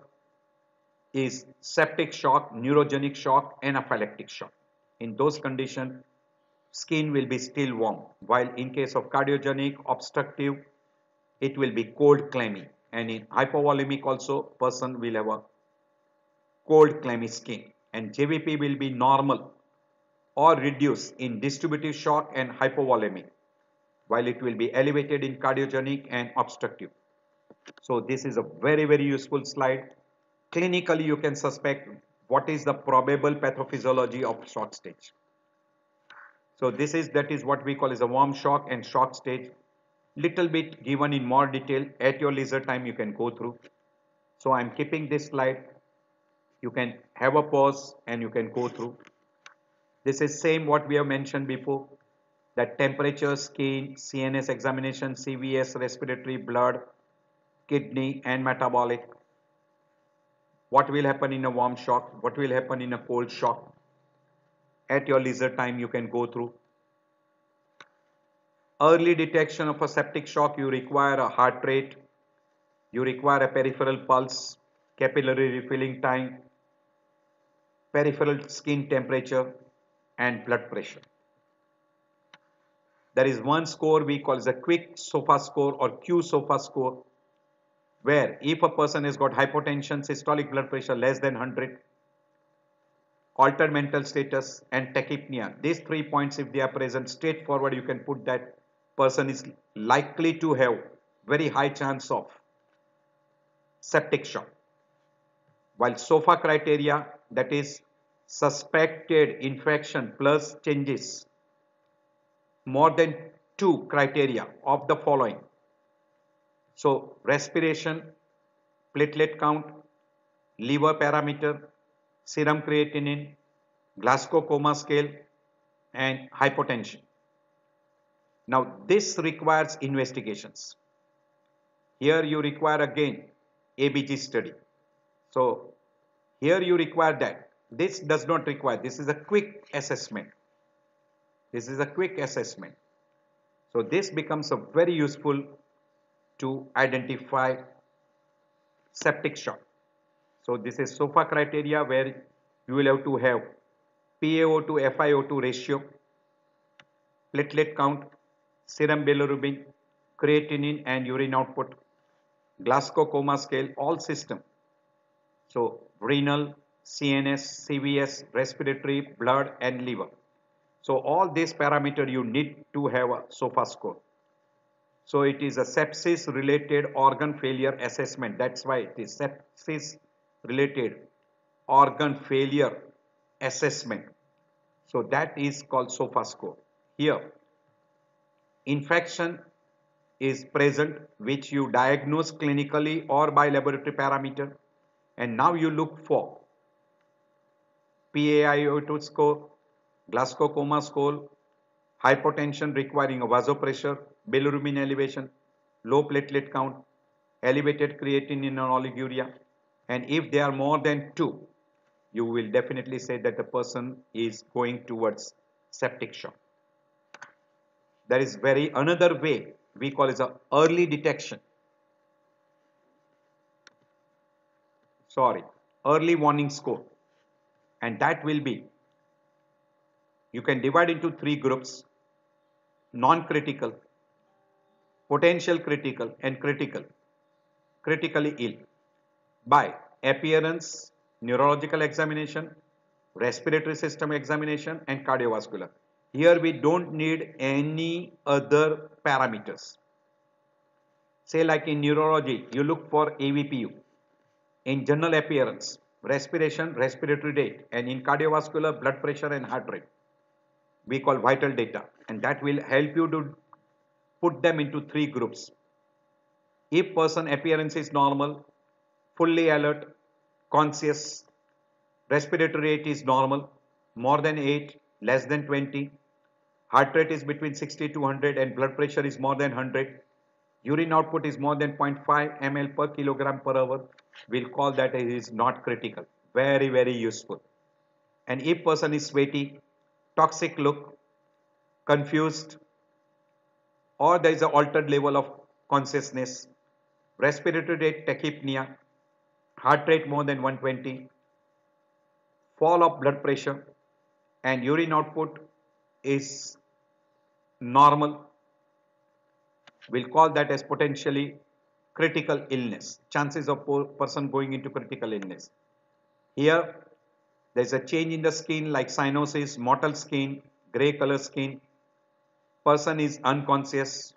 Speaker 1: is septic shock, neurogenic shock, anaphylactic shock. In those conditions, skin will be still warm, while in case of cardiogenic, obstructive, it will be cold, clammy, and in hypovolemic also person will have a cold, clammy skin, and J V P will be normal or reduced in distributive shock and hypovolemic, while it will be elevated in cardiogenic and obstructive. So this is a very very useful slide. Clinically you can suspect what is the probable pathophysiology of shock stage. So this is that is what we call as a warm shock and shock stage. Little bit given in more detail. At your leisure time you can go through. So I am keeping this slide. You can have a pause and you can go through. This is same what we have mentioned before, that temperature, skin, C N S examination, C V S, respiratory, blood, kidney and metabolic. What will happen in a warm shock? What will happen in a cold shock? At your leisure time you can go through. Early detection of a septic shock, you require a heart rate, you require a peripheral pulse, capillary refilling time, peripheral skin temperature and blood pressure. There is one score we call as a quick SOFA score or Q SOFA score, where if a person has got hypotension, systolic blood pressure less than one hundred, altered mental status and tachypnea, these three points if they are present, straightforward you can put that person is likely to have very high chance of septic shock. While SOFA criteria, that is suspected infection plus changes, more than two criteria of the following. So respiration, platelet count, liver parameter, serum creatinine, Glasgow Coma Scale and hypotension. Now this requires investigations. Here you require again A B G study. So here you require that. This does not require. This is a quick assessment. This is a quick assessment. So this becomes a very useful to identify septic shock. So this is SOFA criteria, where you will have to have P a O two F i O two ratio, platelet count, serum bilirubin, creatinine and urine output, Glasgow Coma Scale, all system. So renal, C N S, C V S, respiratory, blood and liver. So all these parameters you need to have a SOFA score. So it is a sepsis related organ failure assessment. That's why it is sepsis related organ failure assessment. So that is called SOFA score. Here infection is present, which you diagnose clinically or by laboratory parameter, and now you look for P A I O two score, Glasgow Coma score, hypotension requiring a vasopressure, bilirubin elevation, low platelet count, elevated creatinine and oliguria, and if they are more than two, you will definitely say that the person is going towards septic shock. There is very another way we call it a early detection. Sorry, early warning score, and that will be, you can divide into three groups: non-critical, potential critical, and critical, critically ill, by appearance, neurological examination, respiratory system examination, and cardiovascular. Here we don't need any other parameters. Say like in neurology, you look for A V P U. In general appearance, respiration, respiratory rate, and in cardiovascular, blood pressure and heart rate. We call vital data, and that will help you to put them into three groups. If person appearance is normal, fully alert, conscious, respiratory rate is normal, more than eight, less than twenty, heart rate is between sixty to one hundred, and blood pressure is more than one hundred, urine output is more than zero point five milliliters per kilogram per hour, we'll call that it is not critical. Very, very useful. And if person is sweaty, toxic look, confused, or there is an altered level of consciousness, respiratory rate tachypnea, heart rate more than one hundred twenty, fall of blood pressure, and urine output is normal, we'll call that as potentially critical illness, chances of person going into critical illness. Here there is a change in the skin like cyanosis, mottled skin, gray color skin, person is unconscious,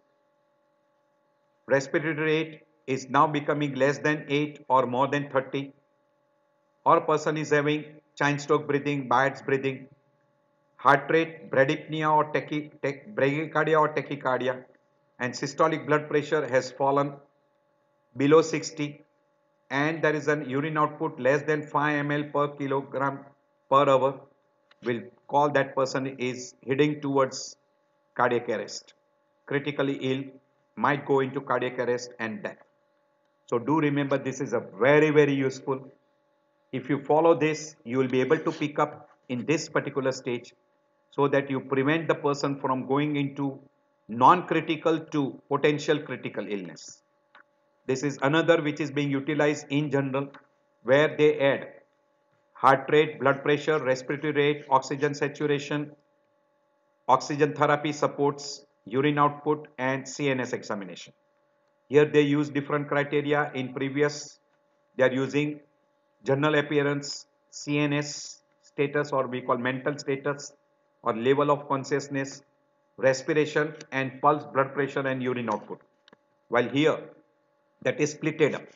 Speaker 1: respiratory rate is now becoming less than eight or more than thirty, or person is having Cheyne-Stokes breathing, Byard's breathing, heart rate, bradypnea or tachy, tach, bradycardia or tachycardia, and systolic blood pressure has fallen below sixty, and there is an urine output less than five milliliters per kilogram per hour, we'll call that person is heading towards cardiac arrest. Critically ill, might go into cardiac arrest and death. So do remember, this is a very, very useful. If you follow this, you will be able to pick up in this particular stage, so that you prevent the person from going into non-critical to potential critical illness. This is another which is being utilized in general, where they add heart rate, blood pressure, respiratory rate, oxygen saturation, oxygen therapy supports, urine output, and C N S examination. Here they use different criteria. In previous, they are using general appearance, C N S status, or we call mental status, or level of consciousness, respiration, and pulse, blood pressure, and urine output. While here, that is splitted up.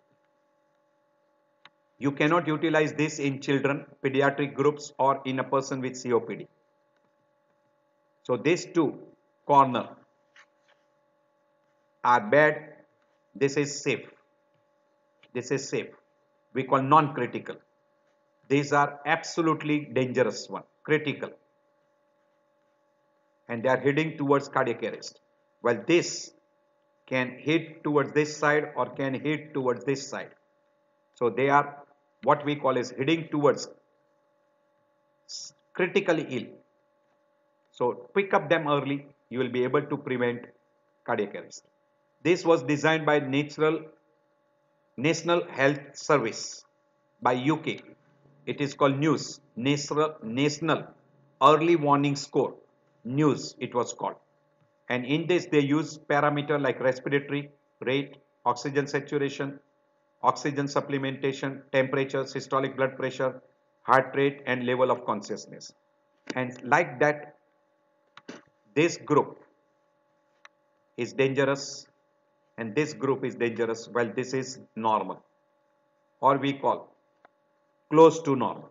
Speaker 1: You cannot utilize this in children, pediatric groups, or in a person with C O P D. So these two corner are bad. This is safe. This is safe. We call non-critical. These are absolutely dangerous one, critical. And they are heading towards cardiac arrest. While this can head towards this side or can head towards this side. So they are what we call as heading towards critically ill. So pick up them early, you will be able to prevent cardiac arrest. This was designed by Natural National Health Service by U K. It is called NEWS, National, National Early Warning Score. NEWS it was called. And in this they use parameter like respiratory rate, oxygen saturation, oxygen supplementation, temperature, systolic blood pressure, heart rate, and level of consciousness. And like that, this group is dangerous and this group is dangerous, while this is normal, or we call close to normal.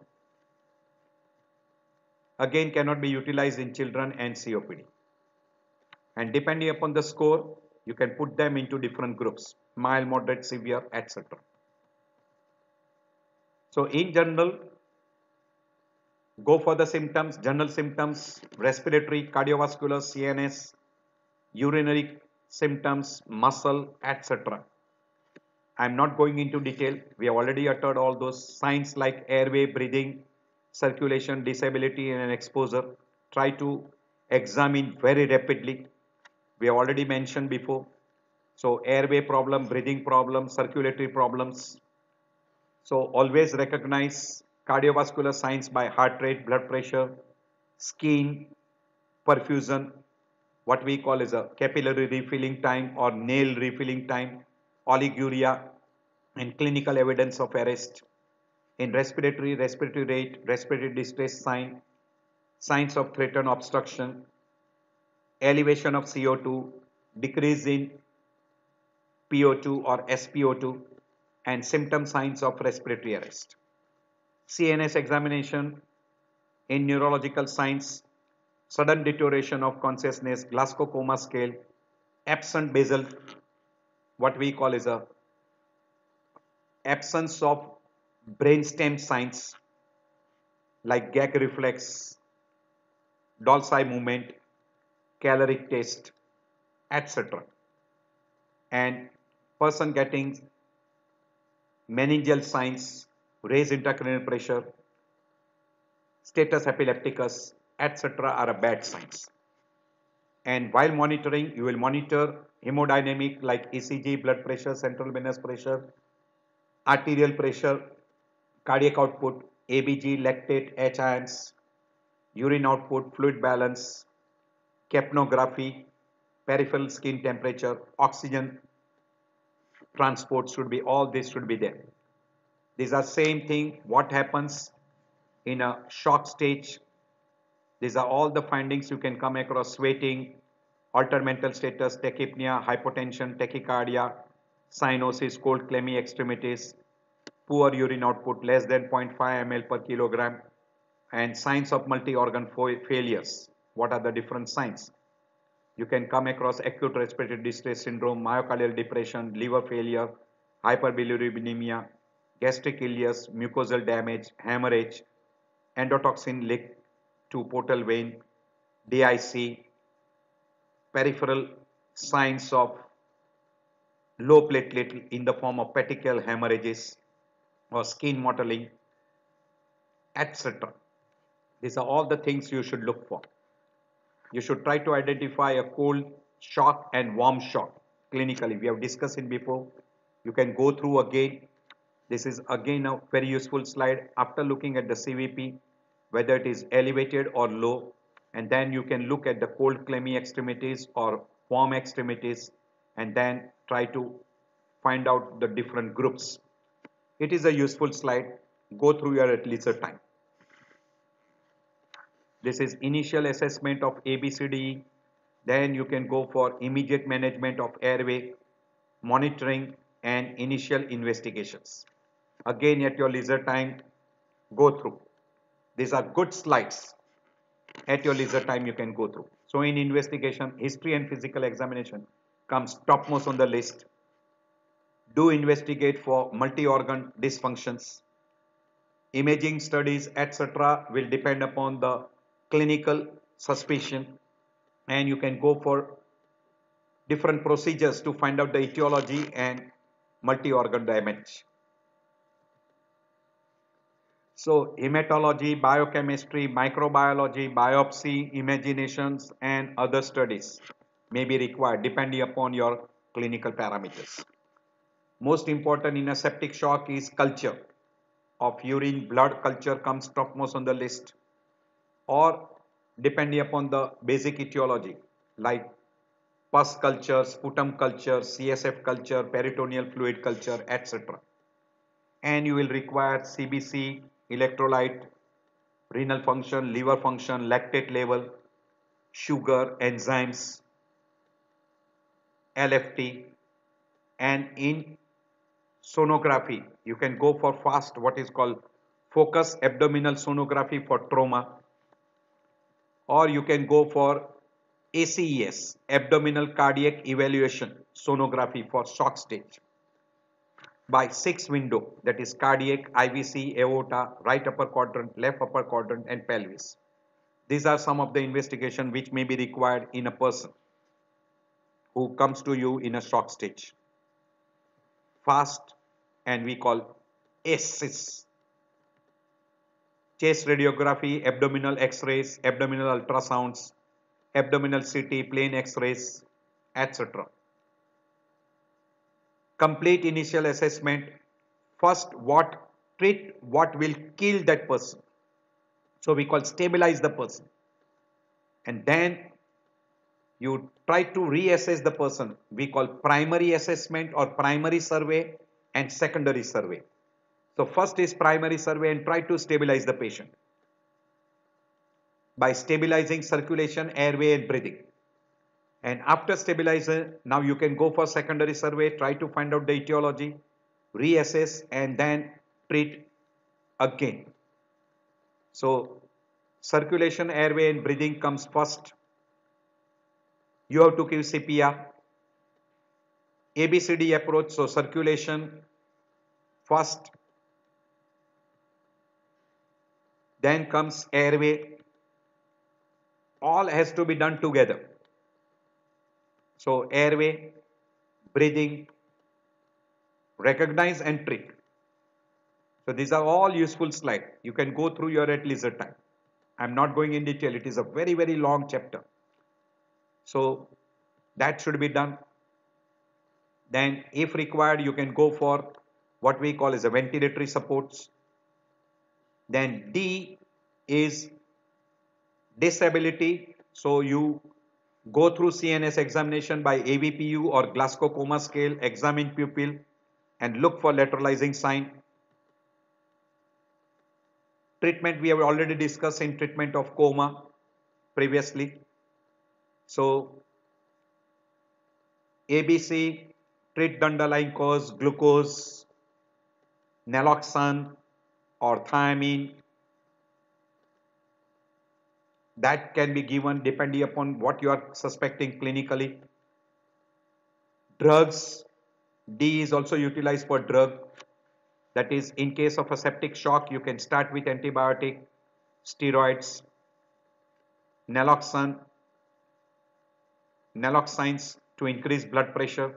Speaker 1: Again, cannot be utilized in children and C O P D. And depending upon the score, you can put them into different groups, mild, moderate, severe, et cetera. So in general, Go for the symptoms, general symptoms, respiratory, cardiovascular, C N S, urinary symptoms, muscle, et cetera. I am not going into detail. We have already uttered all those signs like airway, breathing, circulation, disability, and exposure. Try to examine very rapidly. We have already mentioned before. So airway problem, breathing problem, circulatory problems. So always recognize cardiovascular signs by heart rate, blood pressure, skin, perfusion, what we call as a capillary refilling time or nail refilling time, oliguria, and clinical evidence of arrest. In respiratory, respiratory rate, respiratory distress sign, signs of threatened obstruction, elevation of C O two, decrease in P O two or S P O two, and symptom signs of respiratory arrest. C N S examination in neurological signs, sudden deterioration of consciousness, Glasgow Coma Scale, absent basal, what we call is a absence of brainstem signs like gag reflex, Dolce movement, caloric test, et cetera. And person getting meningeal signs, raised intracranial pressure, status epilepticus, et cetera are a bad signs. And while monitoring, you will monitor hemodynamic like E C G, blood pressure, central venous pressure, arterial pressure, cardiac output, A B G, lactate, H ions, urine output, fluid balance, capnography, peripheral skin temperature, oxygen transport should be, all this should be there. These are same thing what happens in a shock stage. These are all the findings you can come across: sweating, altered mental status, tachypnea, hypotension, tachycardia, cyanosis, cold clammy extremities, poor urine output less than zero point five milliliters per kilogram, and signs of multi-organ failures. What are the different signs? You can come across acute respiratory distress syndrome, myocardial depression, liver failure, hyperbilirubinemia, gastric ileus, mucosal damage, hemorrhage, endotoxin leak to portal vein, D I C, peripheral signs of low platelet in the form of petechial hemorrhages or skin mottling, et cetera. These are all the things you should look for. You should try to identify a cold shock and warm shock clinically. We have discussed it before. You can go through again. This is again a very useful slide. After looking at the C V P, whether it is elevated or low, and then you can look at the cold clammy extremities or warm extremities, and then try to find out the different groups. It is a useful slide. Go through your at leisure time. This is initial assessment of A B C D E. Then you can go for immediate management of airway, monitoring, and initial investigations. Again, at your leisure time, go through. These are good slides. At your leisure time, you can go through. So in investigation, history and physical examination comes topmost on the list. Do investigate for multi-organ dysfunctions. Imaging studies, et cetera will depend upon the clinical suspicion, and you can go for different procedures to find out the etiology and multi-organ damage. So hematology, biochemistry, microbiology, biopsy, imaginations, and other studies may be required depending upon your clinical parameters. Most important in a septic shock is culture of urine, blood culture comes topmost on the list, or depending upon the basic etiology like pus culture, sputum culture, C S F culture, peritoneal fluid culture, et cetera. And you will require C B C, electrolyte, renal function, liver function, lactate level, sugar, enzymes, L F T, and in sonography, you can go for fast, what is called focus abdominal sonography for trauma, or you can go for A C E S, abdominal cardiac evaluation sonography for shock stage. by six window, that is cardiac, I V C, aorta, right upper quadrant, left upper quadrant, and pelvis. These are some of the investigation which may be required in a person who comes to you in a shock stage. Fast, and we call A C E S. Chest radiography, abdominal x-rays, abdominal ultrasounds, abdominal C T, plain x-rays, et cetera. Complete initial assessment. First, what treat what will kill that person. So we call stabilize the person. And then you try to reassess the person. We call primary assessment or primary survey and secondary survey. So first is primary survey and try to stabilize the patient by stabilizing circulation, airway and breathing. And after stabilizing, now you can go for secondary survey, try to find out the etiology, reassess and then treat again. So circulation, airway and breathing comes first. You have to give C P R. A B C D approach, so circulation first, then comes airway. All has to be done together. So airway, breathing, recognize and treat. So these are all useful slides. You can go through your at leisure time. I am not going in detail. It is a very, very long chapter. So that should be done. Then if required, you can go for what we call as a ventilatory supports. Then D is disability. So you go through C N S examination by A V P U or Glasgow Coma Scale, examine pupil and look for lateralizing sign. Treatment we have already discussed in treatment of coma previously. So A B C, treat the underlying cause, glucose, naloxone or thiamine. That can be given depending upon what you are suspecting clinically. Drugs, D is also utilized for drug. That is, in case of a septic shock, you can start with antibiotic, steroids, naloxone, naloxines to increase blood pressure.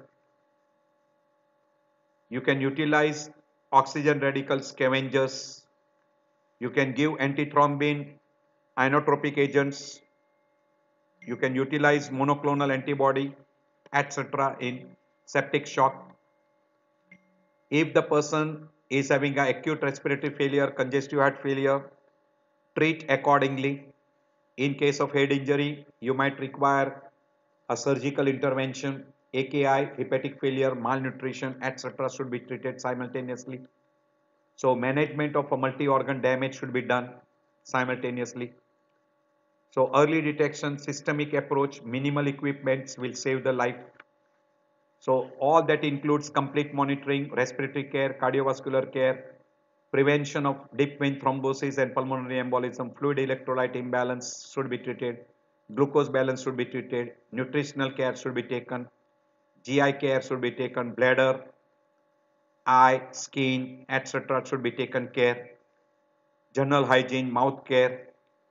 Speaker 1: You can utilize oxygen radical scavengers. You can give antithrombin, inotropic agents. You can utilize monoclonal antibody, et cetera in septic shock. If the person is having an acute respiratory failure, congestive heart failure, treat accordingly. In case of head injury, you might require a surgical intervention. A K I, hepatic failure, malnutrition, et cetera should be treated simultaneously. So management of a multi-organ damage should be done simultaneously. So early detection, systemic approach, minimal equipments will save the life. So all that includes complete monitoring, respiratory care, cardiovascular care, prevention of deep vein thrombosis and pulmonary embolism, fluid electrolyte imbalance should be treated, glucose balance should be treated, nutritional care should be taken, G I care should be taken, bladder, eye, skin, et cetera should be taken care, general hygiene, mouth care,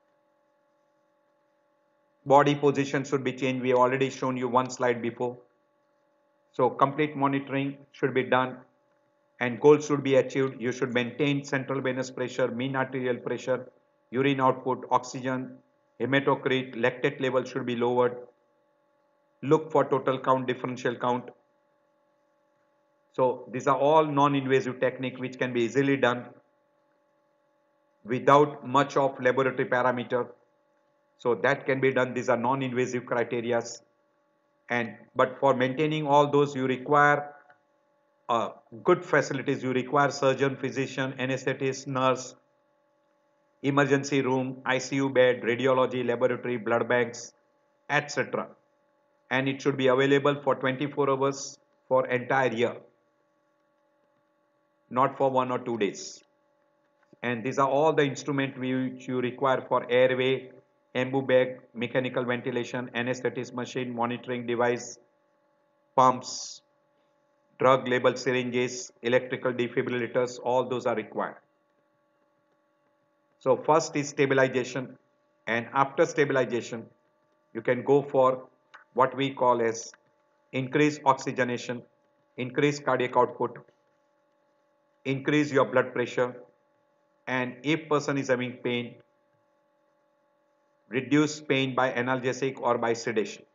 Speaker 1: body position should be changed. We have already shown you one slide before. So complete monitoring should be done and goals should be achieved. You should maintain central venous pressure, mean arterial pressure, urine output, oxygen, hematocrit, lactate level should be lowered. Look for total count, differential count. So these are all non-invasive technique which can be easily done without much of laboratory parameter. So that can be done. These are non-invasive criteria. And but for maintaining all those, you require uh, good facilities. You require surgeon, physician, anesthetist, nurse, emergency room, I C U bed, radiology, laboratory, blood banks, et cetera. And it should be available for twenty-four hours for entire year, not for one or two days. And these are all the instruments which you require for airway, embu bag, mechanical ventilation, anesthetist machine, monitoring device, pumps, drug label syringes, electrical defibrillators, all those are required. So first is stabilization, and after stabilization, you can go for what we call as increased oxygenation, increase cardiac output, increase your blood pressure, and if person is having pain, reduce pain by analgesic or by sedation.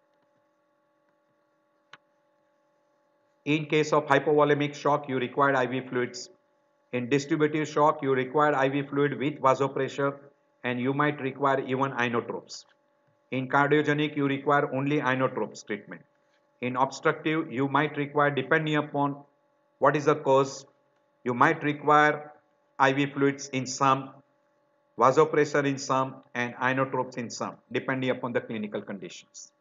Speaker 1: In case of hypovolemic shock, you require I V fluids. In distributive shock, you require I V fluid with vasopressor, and you might require even inotropes. In cardiogenic, you require only inotropes treatment. In obstructive, you might require, depending upon what is the cause, you might require I V fluids in some, vasopressor in some, and inotropes in some, depending upon the clinical conditions.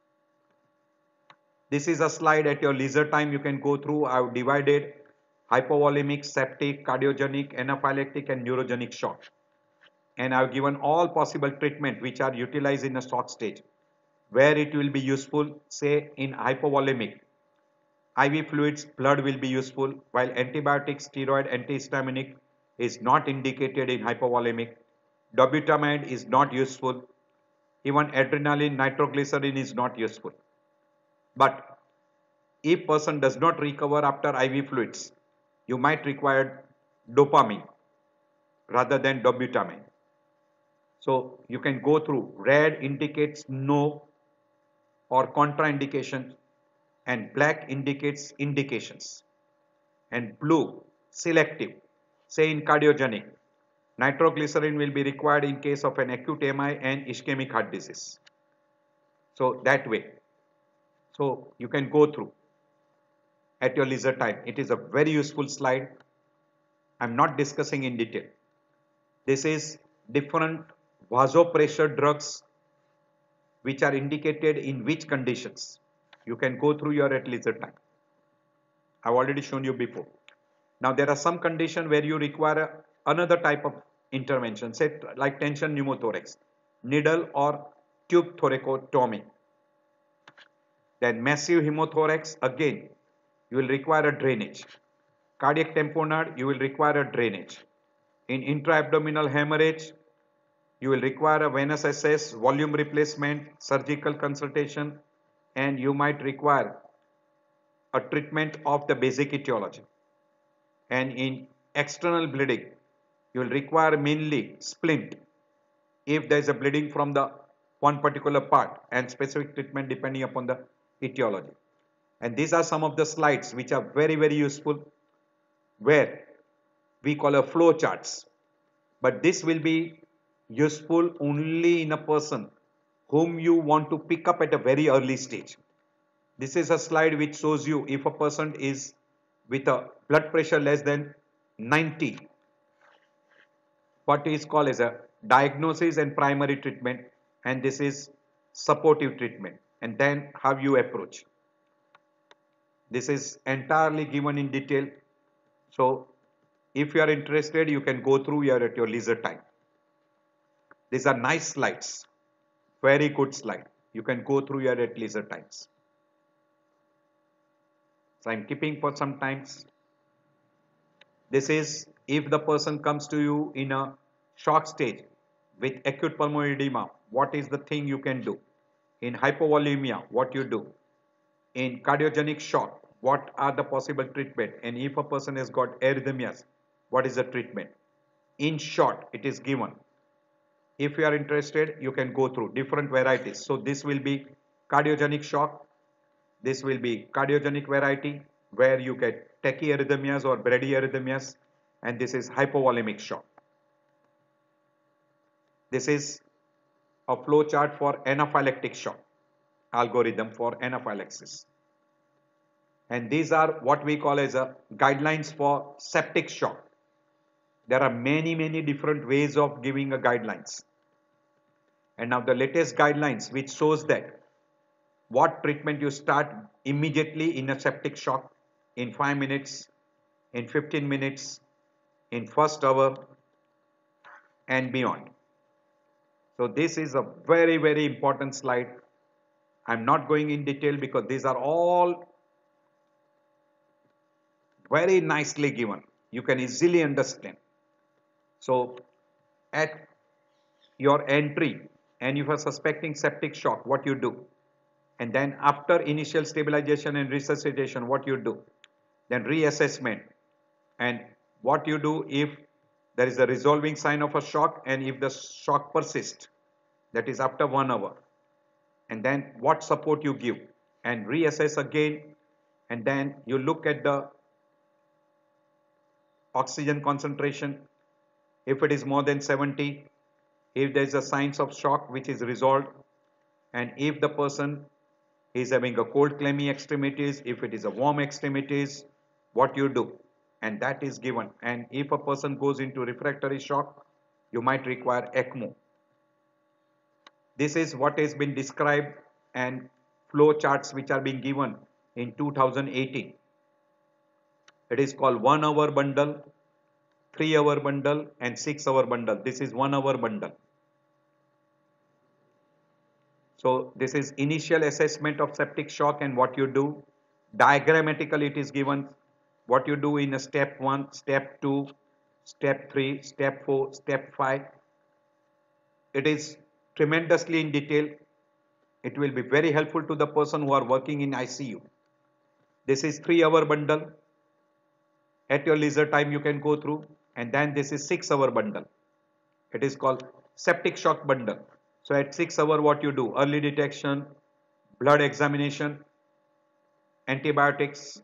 Speaker 1: This is a slide at your leisure time you can go through. I have divided hypovolemic, septic, cardiogenic, anaphylactic, and neurogenic shock. And I have given all possible treatment which are utilized in a shock stage. Where it will be useful, say in hypovolemic, I V fluids, blood will be useful, while antibiotic, steroid, antihistaminic is not indicated in hypovolemic. Dobutamide is not useful. Even adrenaline, nitroglycerin is not useful. But if person does not recover after I V fluids, you might require dopamine rather than dobutamine. So you can go through. Red indicates no or contraindication, and black indicates indications, and blue selective. Say in cardiogenic, nitroglycerin will be required in case of an acute M I and ischemic heart disease. So that way. So you can go through at your leisure time. It is a very useful slide. I'm not discussing in detail. This is different vasopressor drugs which are indicated in which conditions. You can go through your at leisure time. I've already shown you before. Now there are some conditions where you require another type of intervention, say like tension pneumothorax, needle or tube thoracotomy. Then massive hemothorax, again you will require a drainage. Cardiac tamponade, you will require a drainage. In intra-abdominal hemorrhage, you will require a venous access, volume replacement, surgical consultation, and you might require a treatment of the basic etiology. And in external bleeding, you will require mainly splint if there is a bleeding from the one particular part, and specific treatment depending upon the etiology. And these are some of the slides which are very very useful, where we call a flow charts, but this will be useful only in a person whom you want to pick up at a very early stage. This is a slide which shows you if a person is with a blood pressure less than ninety, what is called as a diagnosis and primary treatment, and this is supportive treatment, and then how you approach. This is entirely given in detail. So if you are interested, you can go through here at your leisure time. These are nice slides, very good slide. You can go through here at leisure times. So I'm keeping for some times. This is if the person comes to you in a shock stage with acute pulmonary edema, what is the thing you can do? In hypovolemia, what you do? In cardiogenic shock, what are the possible treatment? And if a person has got arrhythmias, what is the treatment? In short, it is given. If you are interested, you can go through different varieties. So this will be cardiogenic shock. This will be cardiogenic variety where you get tachyarrhythmias or bradyarrhythmias, and this is hypovolemic shock. This is a flow chart for anaphylactic shock, algorithm for anaphylaxis. And these are what we call as a guidelines for septic shock. There are many many different ways of giving a guidelines. And now the latest guidelines which shows that what treatment you start immediately in a septic shock, in five minutes, in fifteen minutes, in first hour and beyond. So this is a very very important slide. I'm not going in detail because these are all Very nicely given. You can easily understand. So at your entry and if you are suspecting septic shock, what you do? And then after initial stabilization and resuscitation, what you do? Then reassessment. And what you do if there is a resolving sign of a shock and if the shock persists, that is after one hour. And then what support you give and reassess again. And then you look at the oxygen concentration. If it is more than seventy, if there is a signs of shock which is resolved, and if the person is having a cold clammy extremities, if it is a warm extremities, what you do? And that is given. And if a person goes into refractory shock, you might require ECMO. This is what has been described and flow charts which are being given in two thousand eighteen. It is called one hour bundle, three hour bundle and six hour bundle. This is one hour bundle. So this is initial assessment of septic shock and what you do. Diagrammatically it is given what you do in a step one, step two, step three, step four, step five. It is tremendously in detail. It will be very helpful to the person who are working in I C U. This is three hour bundle. At your leisure time you can go through, and then this is six hour bundle. It is called septic shock bundle. So at six hour what you do? Early detection, blood examination, antibiotics,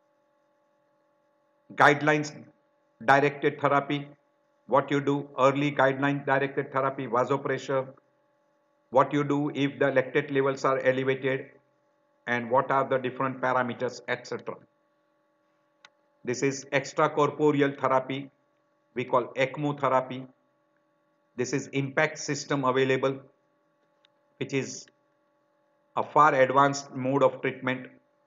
Speaker 1: guidelines directed therapy. What you do? Early guideline directed therapy, vasopressor. What you do if the lactate levels are elevated, and what are the different parameters, et cetera. This is extracorporeal therapy. We call ECMO therapy. This is impact system available, which is a far advanced mode of treatment.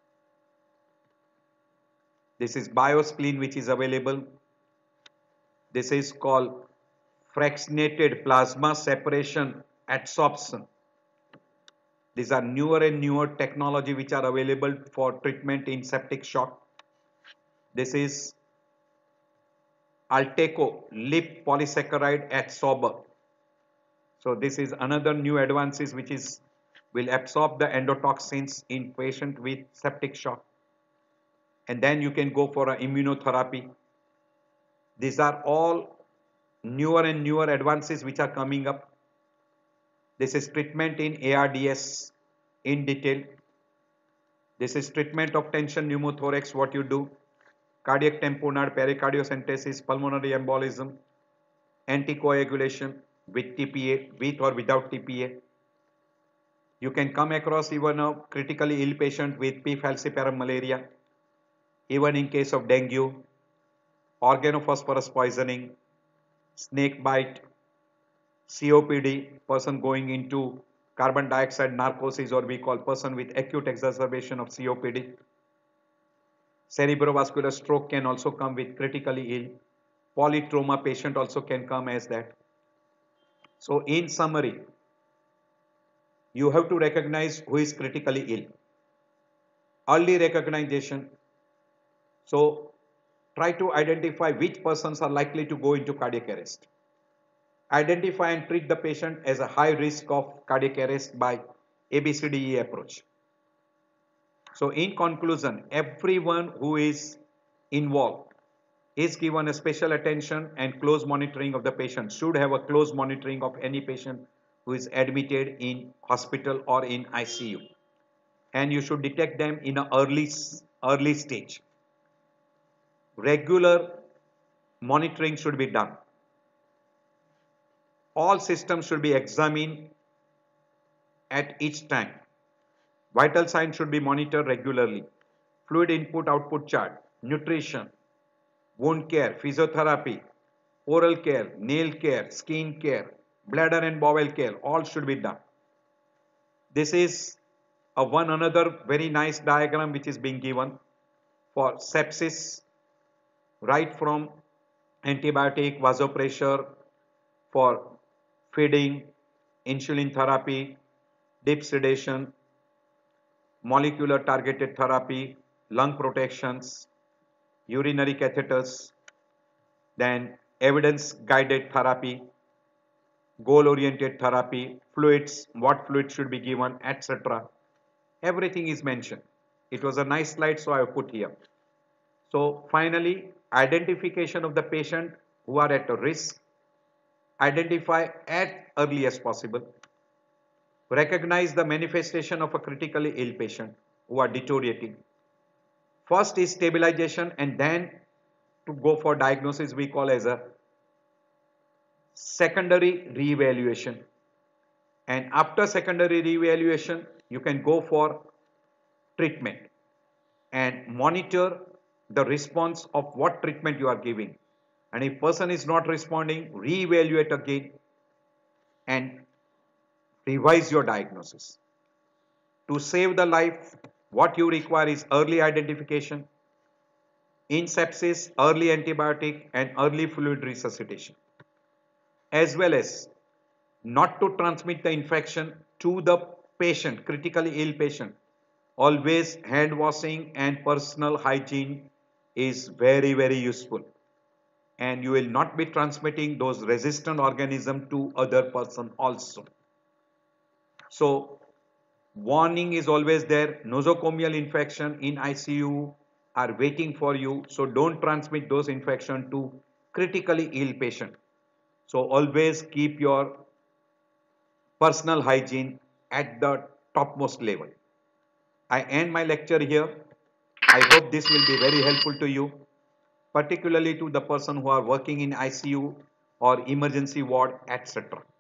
Speaker 1: This is biospleen, which is available. This is called fractionated plasma separation adsorption. These are newer and newer technology which are available for treatment in septic shock. This is Alteco lip polysaccharide adsorber. So this is another new advances which is will absorb the endotoxins in patient with septic shock. And then you can go for an immunotherapy. These are all newer and newer advances which are coming up. This is treatment in A R D S in detail. This is treatment of tension pneumothorax, what you do. Cardiac tamponade, pericardiocentesis, pulmonary embolism, anticoagulation with T P A, with or without T P A. You can come across even a critically ill patient with P. falciparum malaria, even in case of dengue, organophosphorus poisoning, snake bite, C O P D, person going into carbon dioxide narcosis, or we call person with acute exacerbation of C O P D. Cerebrovascular stroke can also come with critically ill. Polytrauma patient also can come as that. So in summary, you have to recognize who is critically ill. Early recognition. So try to identify which persons are likely to go into cardiac arrest. Identify and treat the patient as a high risk of cardiac arrest by A B C D E approach. So in conclusion, everyone who is involved is given a special attention and close monitoring of the patient. Should have a close monitoring of any patient who is admitted in hospital or in I C U. And you should detect them in an early, early stage. Regular monitoring should be done. All systems should be examined at each time. Vital signs should be monitored regularly. Fluid input output chart, nutrition, wound care, physiotherapy, oral care, nail care, skin care, bladder and bowel care, all should be done. This is a one another very nice diagram which is being given for sepsis, right from antibiotic, vasopressor, for feeding, insulin therapy, deep sedation, molecular targeted therapy, lung protections, urinary catheters, then evidence-guided therapy, goal-oriented therapy, fluids, what fluids should be given, et cetera. Everything is mentioned. It was a nice slide, so I have put here. So finally, identification of the patient who are at a risk, identify at early as possible, recognize the manifestation of a critically ill patient who are deteriorating. First is stabilization, and then to go for diagnosis we call as a secondary reevaluation. And after secondary reevaluation, you can go for treatment and monitor the response of what treatment you are giving. And if person is not responding, reevaluate again and revise your diagnosis. To save the life, what you require is early identification, in sepsis, early antibiotic and early fluid resuscitation, as well as not to transmit the infection to the patient, critically ill patient. Always hand washing and personal hygiene is very, very useful. And you will not be transmitting those resistant organisms to other person also. So warning is always there. Nosocomial infection in I C U are waiting for you. So don't transmit those infection to critically ill patient. So always keep your personal hygiene at the topmost level. I end my lecture here. I hope this will be very helpful to you, particularly to the person who are working in I C U or emergency ward, et cetera.